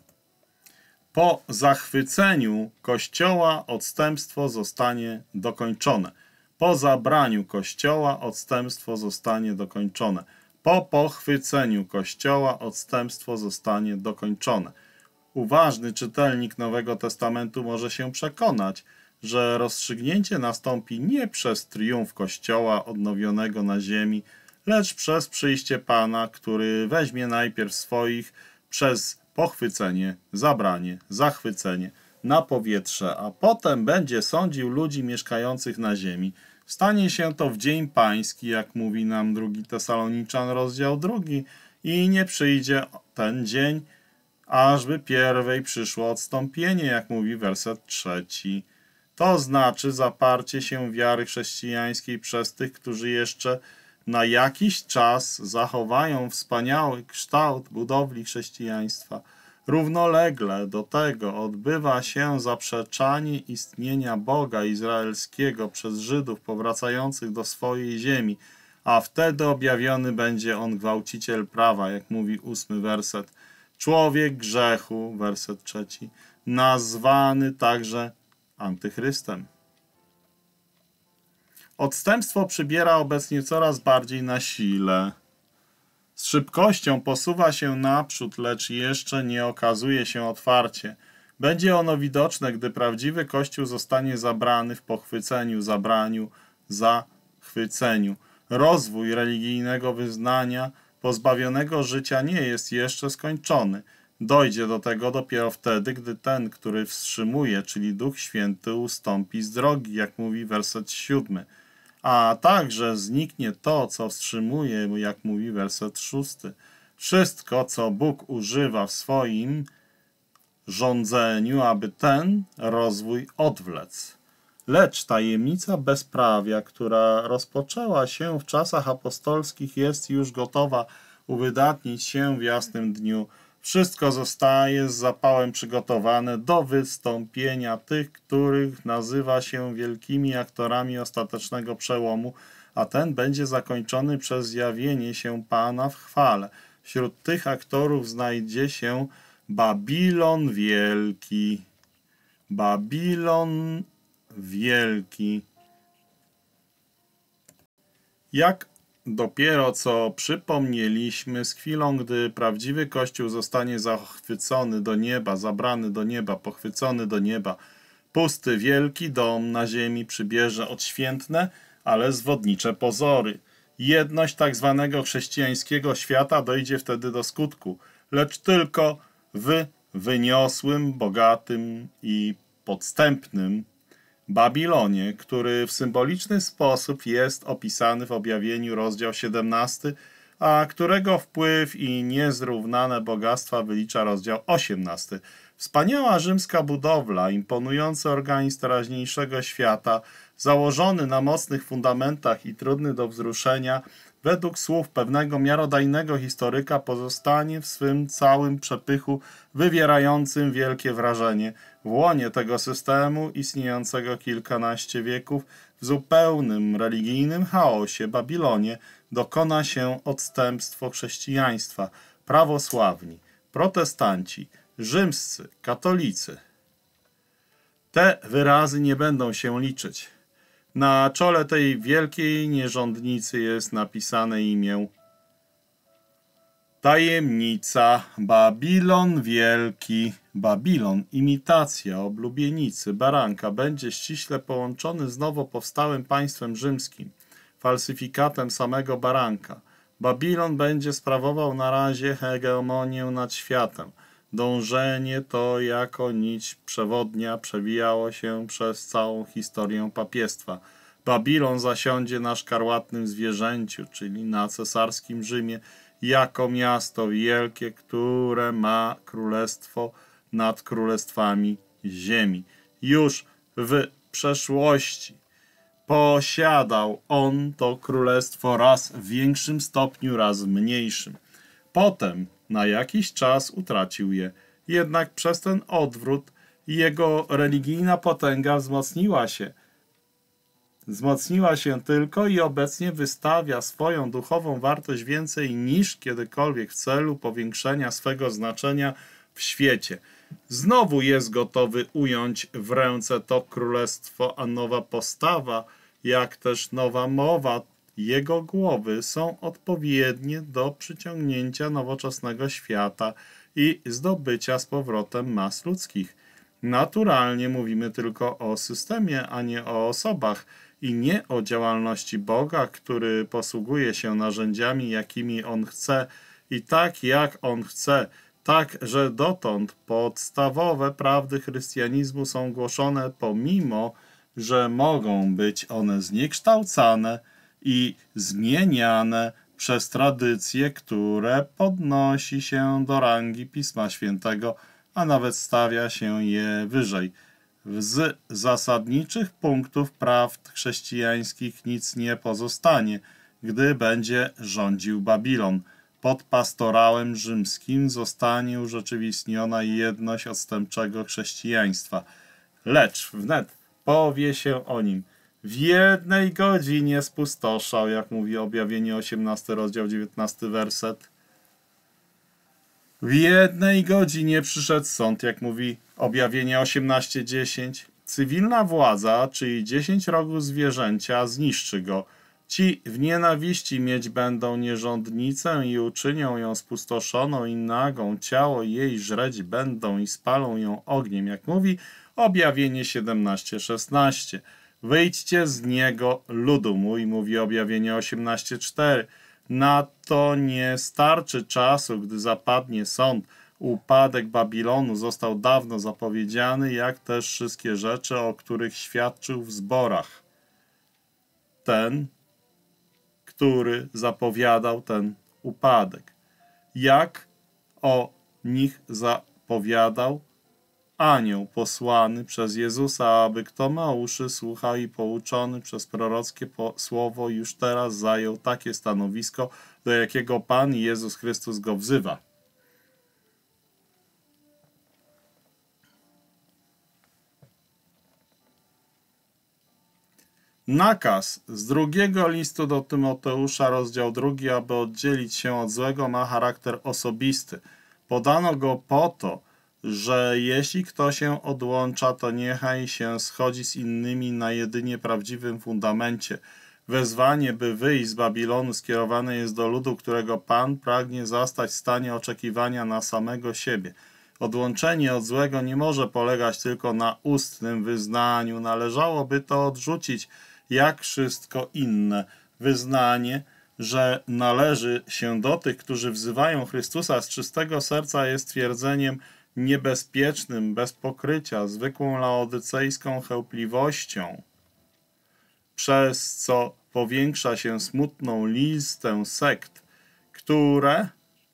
Po zachwyceniu Kościoła odstępstwo zostanie dokończone. Po zabraniu Kościoła odstępstwo zostanie dokończone. Po pochwyceniu Kościoła odstępstwo zostanie dokończone. Uważny czytelnik Nowego Testamentu może się przekonać, że rozstrzygnięcie nastąpi nie przez triumf Kościoła odnowionego na ziemi, lecz przez przyjście Pana, który weźmie najpierw swoich przez pochwycenie, zabranie, zachwycenie na powietrze, a potem będzie sądził ludzi mieszkających na ziemi. Stanie się to w dzień pański, jak mówi nam drugi Tesaloniczan, rozdział drugi, i nie przyjdzie ten dzień, ażby pierwej przyszło odstąpienie, jak mówi werset trzeci. To znaczy zaparcie się wiary chrześcijańskiej przez tych, którzy jeszcze na jakiś czas zachowają wspaniały kształt budowli chrześcijaństwa. Równolegle do tego odbywa się zaprzeczanie istnienia Boga Izraelskiego przez Żydów powracających do swojej ziemi, a wtedy objawiony będzie on gwałciciel prawa, jak mówi ósmy werset. Człowiek grzechu, werset trzeci, nazwany także antychrystem. Odstępstwo przybiera obecnie coraz bardziej na sile. Z szybkością posuwa się naprzód, lecz jeszcze nie okazuje się otwarcie. Będzie ono widoczne, gdy prawdziwy Kościół zostanie zabrany w pochwyceniu, zabraniu, zachwyceniu. Rozwój religijnego wyznania pozbawionego życia nie jest jeszcze skończony. Dojdzie do tego dopiero wtedy, gdy ten, który wstrzymuje, czyli Duch Święty, ustąpi z drogi, jak mówi werset siódmy. A także zniknie to, co wstrzymuje, jak mówi werset szósty. Wszystko, co Bóg używa w swoim rządzeniu, aby ten rozwój odwlec. Lecz tajemnica bezprawia, która rozpoczęła się w czasach apostolskich, jest już gotowa uwydatnić się w jasnym dniu. Wszystko zostaje z zapałem przygotowane do wystąpienia tych, których nazywa się wielkimi aktorami ostatecznego przełomu, a ten będzie zakończony przez zjawienie się Pana w chwale. Wśród tych aktorów znajdzie się Babilon Wielki. Babilon Wielki. Jak dopiero co przypomnieliśmy, z chwilą, gdy prawdziwy Kościół zostanie zachwycony do nieba, zabrany do nieba, pochwycony do nieba, pusty, wielki dom na ziemi przybierze odświętne, ale zwodnicze pozory. Jedność tak zwanego chrześcijańskiego świata dojdzie wtedy do skutku, lecz tylko w wyniosłym, bogatym i podstępnym Babilonie, który w symboliczny sposób jest opisany w objawieniu rozdział siedemnasty, a którego wpływ i niezrównane bogactwa wylicza rozdział osiemnasty. Wspaniała rzymska budowla, imponujący organizm teraźniejszego świata, założony na mocnych fundamentach i trudny do wzruszenia, według słów pewnego miarodajnego historyka pozostanie w swym całym przepychu wywierającym wielkie wrażenie. W łonie tego systemu, istniejącego kilkanaście wieków, w zupełnym religijnym chaosie Babilonie dokona się odstępstwo chrześcijaństwa. Prawosławni, protestanci, rzymscy, katolicy. Te wyrazy nie będą się liczyć. Na czole tej wielkiej nierządnicy jest napisane imię. Tajemnica, Babilon Wielki. Babilon, imitacja oblubienicy, baranka, będzie ściśle połączony z nowo powstałym państwem rzymskim, falsyfikatem samego baranka. Babilon będzie sprawował na razie hegemonię nad światem. Dążenie to jako nić przewodnia przewijało się przez całą historię papiestwa. Babilon zasiądzie na szkarłatnym zwierzęciu, czyli na cesarskim Rzymie, jako miasto wielkie, które ma królestwo nad królestwami ziemi. Już w przeszłości posiadał on to królestwo raz w większym stopniu, raz w mniejszym. Potem na jakiś czas utracił je. Jednak przez ten odwrót jego religijna potęga wzmocniła się. Wzmocniła się tylko i obecnie wystawia swoją duchową wartość więcej niż kiedykolwiek w celu powiększenia swego znaczenia w świecie. Znowu jest gotowy ująć w ręce to królestwo, a nowa postawa, jak też nowa mowa jego głowy są odpowiednie do przyciągnięcia nowoczesnego świata, i zdobycia z powrotem mas ludzkich. Naturalnie mówimy tylko o systemie, a nie o osobach i nie o działalności Boga, który posługuje się narzędziami, jakimi On chce i tak, jak On chce. Tak, że dotąd podstawowe prawdy chrystianizmu są głoszone, pomimo że mogą być one zniekształcane i zmieniane przez tradycje, które podnosi się do rangi Pisma Świętego, a nawet stawia się je wyżej. Z zasadniczych punktów prawd chrześcijańskich nic nie pozostanie, gdy będzie rządził Babilon. Pod pastorałem rzymskim zostanie urzeczywistniona jedność odstępczego chrześcijaństwa. Lecz wnet powie się o nim: w jednej godzinie spustoszał, jak mówi Objawienie osiemnasty rozdział dziewiętnasty werset. W jednej godzinie przyszedł sąd, jak mówi Objawienie osiemnaście dziesięć. Cywilna władza, czyli dziesięć rogów zwierzęcia, zniszczy go. Ci w nienawiści mieć będą nierządnicę i uczynią ją spustoszoną i nagą, ciało jej żreć będą i spalą ją ogniem, jak mówi Objawienie siedemnaście szesnaście. Wyjdźcie z niego, ludu mój, mówi Objawienie osiemnaście cztery. Na to nie starczy czasu, gdy zapadnie sąd. Upadek Babilonu został dawno zapowiedziany, jak też wszystkie rzeczy, o których świadczył w zborach. Ten, który zapowiadał ten upadek. Jak o nich zapowiadał anioł posłany przez Jezusa, aby kto ma uszy słuchał i pouczony przez prorockie słowo już teraz zajął takie stanowisko, do jakiego Pan Jezus Chrystus go wzywa. Nakaz z drugiego listu do Tymoteusza, rozdział drugi, aby oddzielić się od złego, ma charakter osobisty. Podano go po to, że jeśli kto się odłącza, to niechaj się schodzi z innymi na jedynie prawdziwym fundamencie. Wezwanie, by wyjść z Babilonu, skierowane jest do ludu, którego Pan pragnie zastać w stanie oczekiwania na samego siebie. Odłączenie od złego nie może polegać tylko na ustnym wyznaniu. Należałoby to odrzucić jak wszystko inne. Wyznanie, że należy się do tych, którzy wzywają Chrystusa z czystego serca, jest twierdzeniem niebezpiecznym, bez pokrycia, zwykłą laodycejską chełpliwością, przez co powiększa się smutną listę sekt, które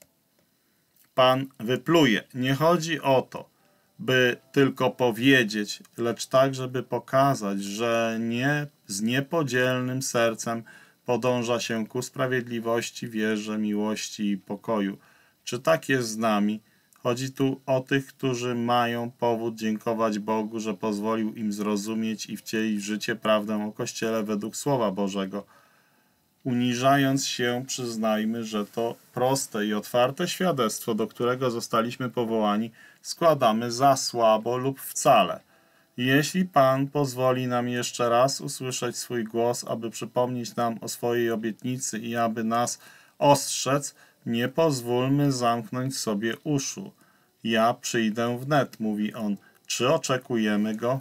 Pan wypluje. Nie chodzi o to, by tylko powiedzieć, lecz tak, żeby pokazać, że nie z niepodzielnym sercem podąża się ku sprawiedliwości, wierze, miłości i pokoju. Czy tak jest z nami? Chodzi tu o tych, którzy mają powód dziękować Bogu, że pozwolił im zrozumieć i wcielić w życie prawdę o Kościele według Słowa Bożego. Uniżając się, przyznajmy, że to proste i otwarte świadectwo, do którego zostaliśmy powołani, składamy za słabo lub wcale. Jeśli Pan pozwoli nam jeszcze raz usłyszeć swój głos, aby przypomnieć nam o swojej obietnicy i aby nas ostrzec, nie pozwólmy zamknąć sobie uszu. Ja przyjdę wnet, mówi on. Czy oczekujemy go?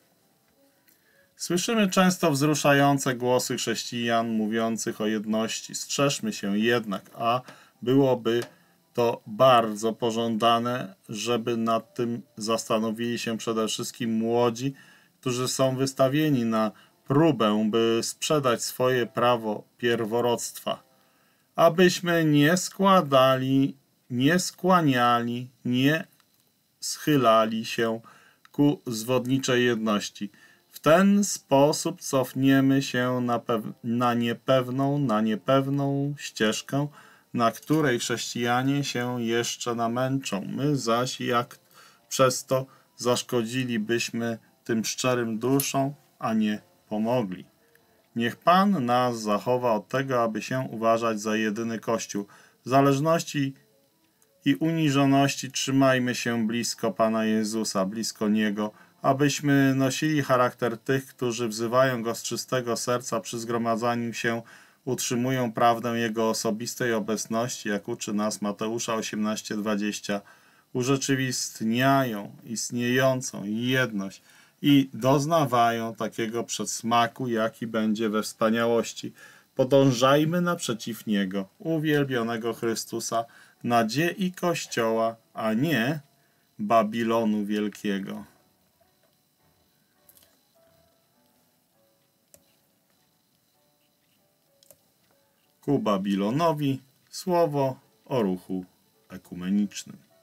Słyszymy często wzruszające głosy chrześcijan mówiących o jedności. Strzeżmy się jednak, a byłoby to bardzo pożądane, żeby nad tym zastanowili się przede wszystkim młodzi, którzy są wystawieni na próbę, by sprzedać swoje prawo pierworództwa. Abyśmy nie składali, nie skłaniali, nie schylali się ku zwodniczej jedności. W ten sposób cofniemy się na, na niepewną, na niepewną ścieżkę, na której chrześcijanie się jeszcze namęczą. My zaś, jak przez to zaszkodzilibyśmy tym szczerym duszom, a nie pomogli. Niech Pan nas zachowa od tego, aby się uważać za jedyny Kościół. W zależności i uniżoności trzymajmy się blisko Pana Jezusa, blisko Niego, abyśmy nosili charakter tych, którzy wzywają Go z czystego serca przy zgromadzaniu się, utrzymują prawdę Jego osobistej obecności, jak uczy nas Mateusza osiemnaście dwadzieścia. urzeczywistniają istniejącą jedność i doznawają takiego przedsmaku, jaki będzie we wspaniałości. Podążajmy naprzeciw Niego, uwielbionego Chrystusa, nadziei Kościoła, a nie Babilonu Wielkiego. Ku Babilonowi słowo o ruchu ekumenicznym.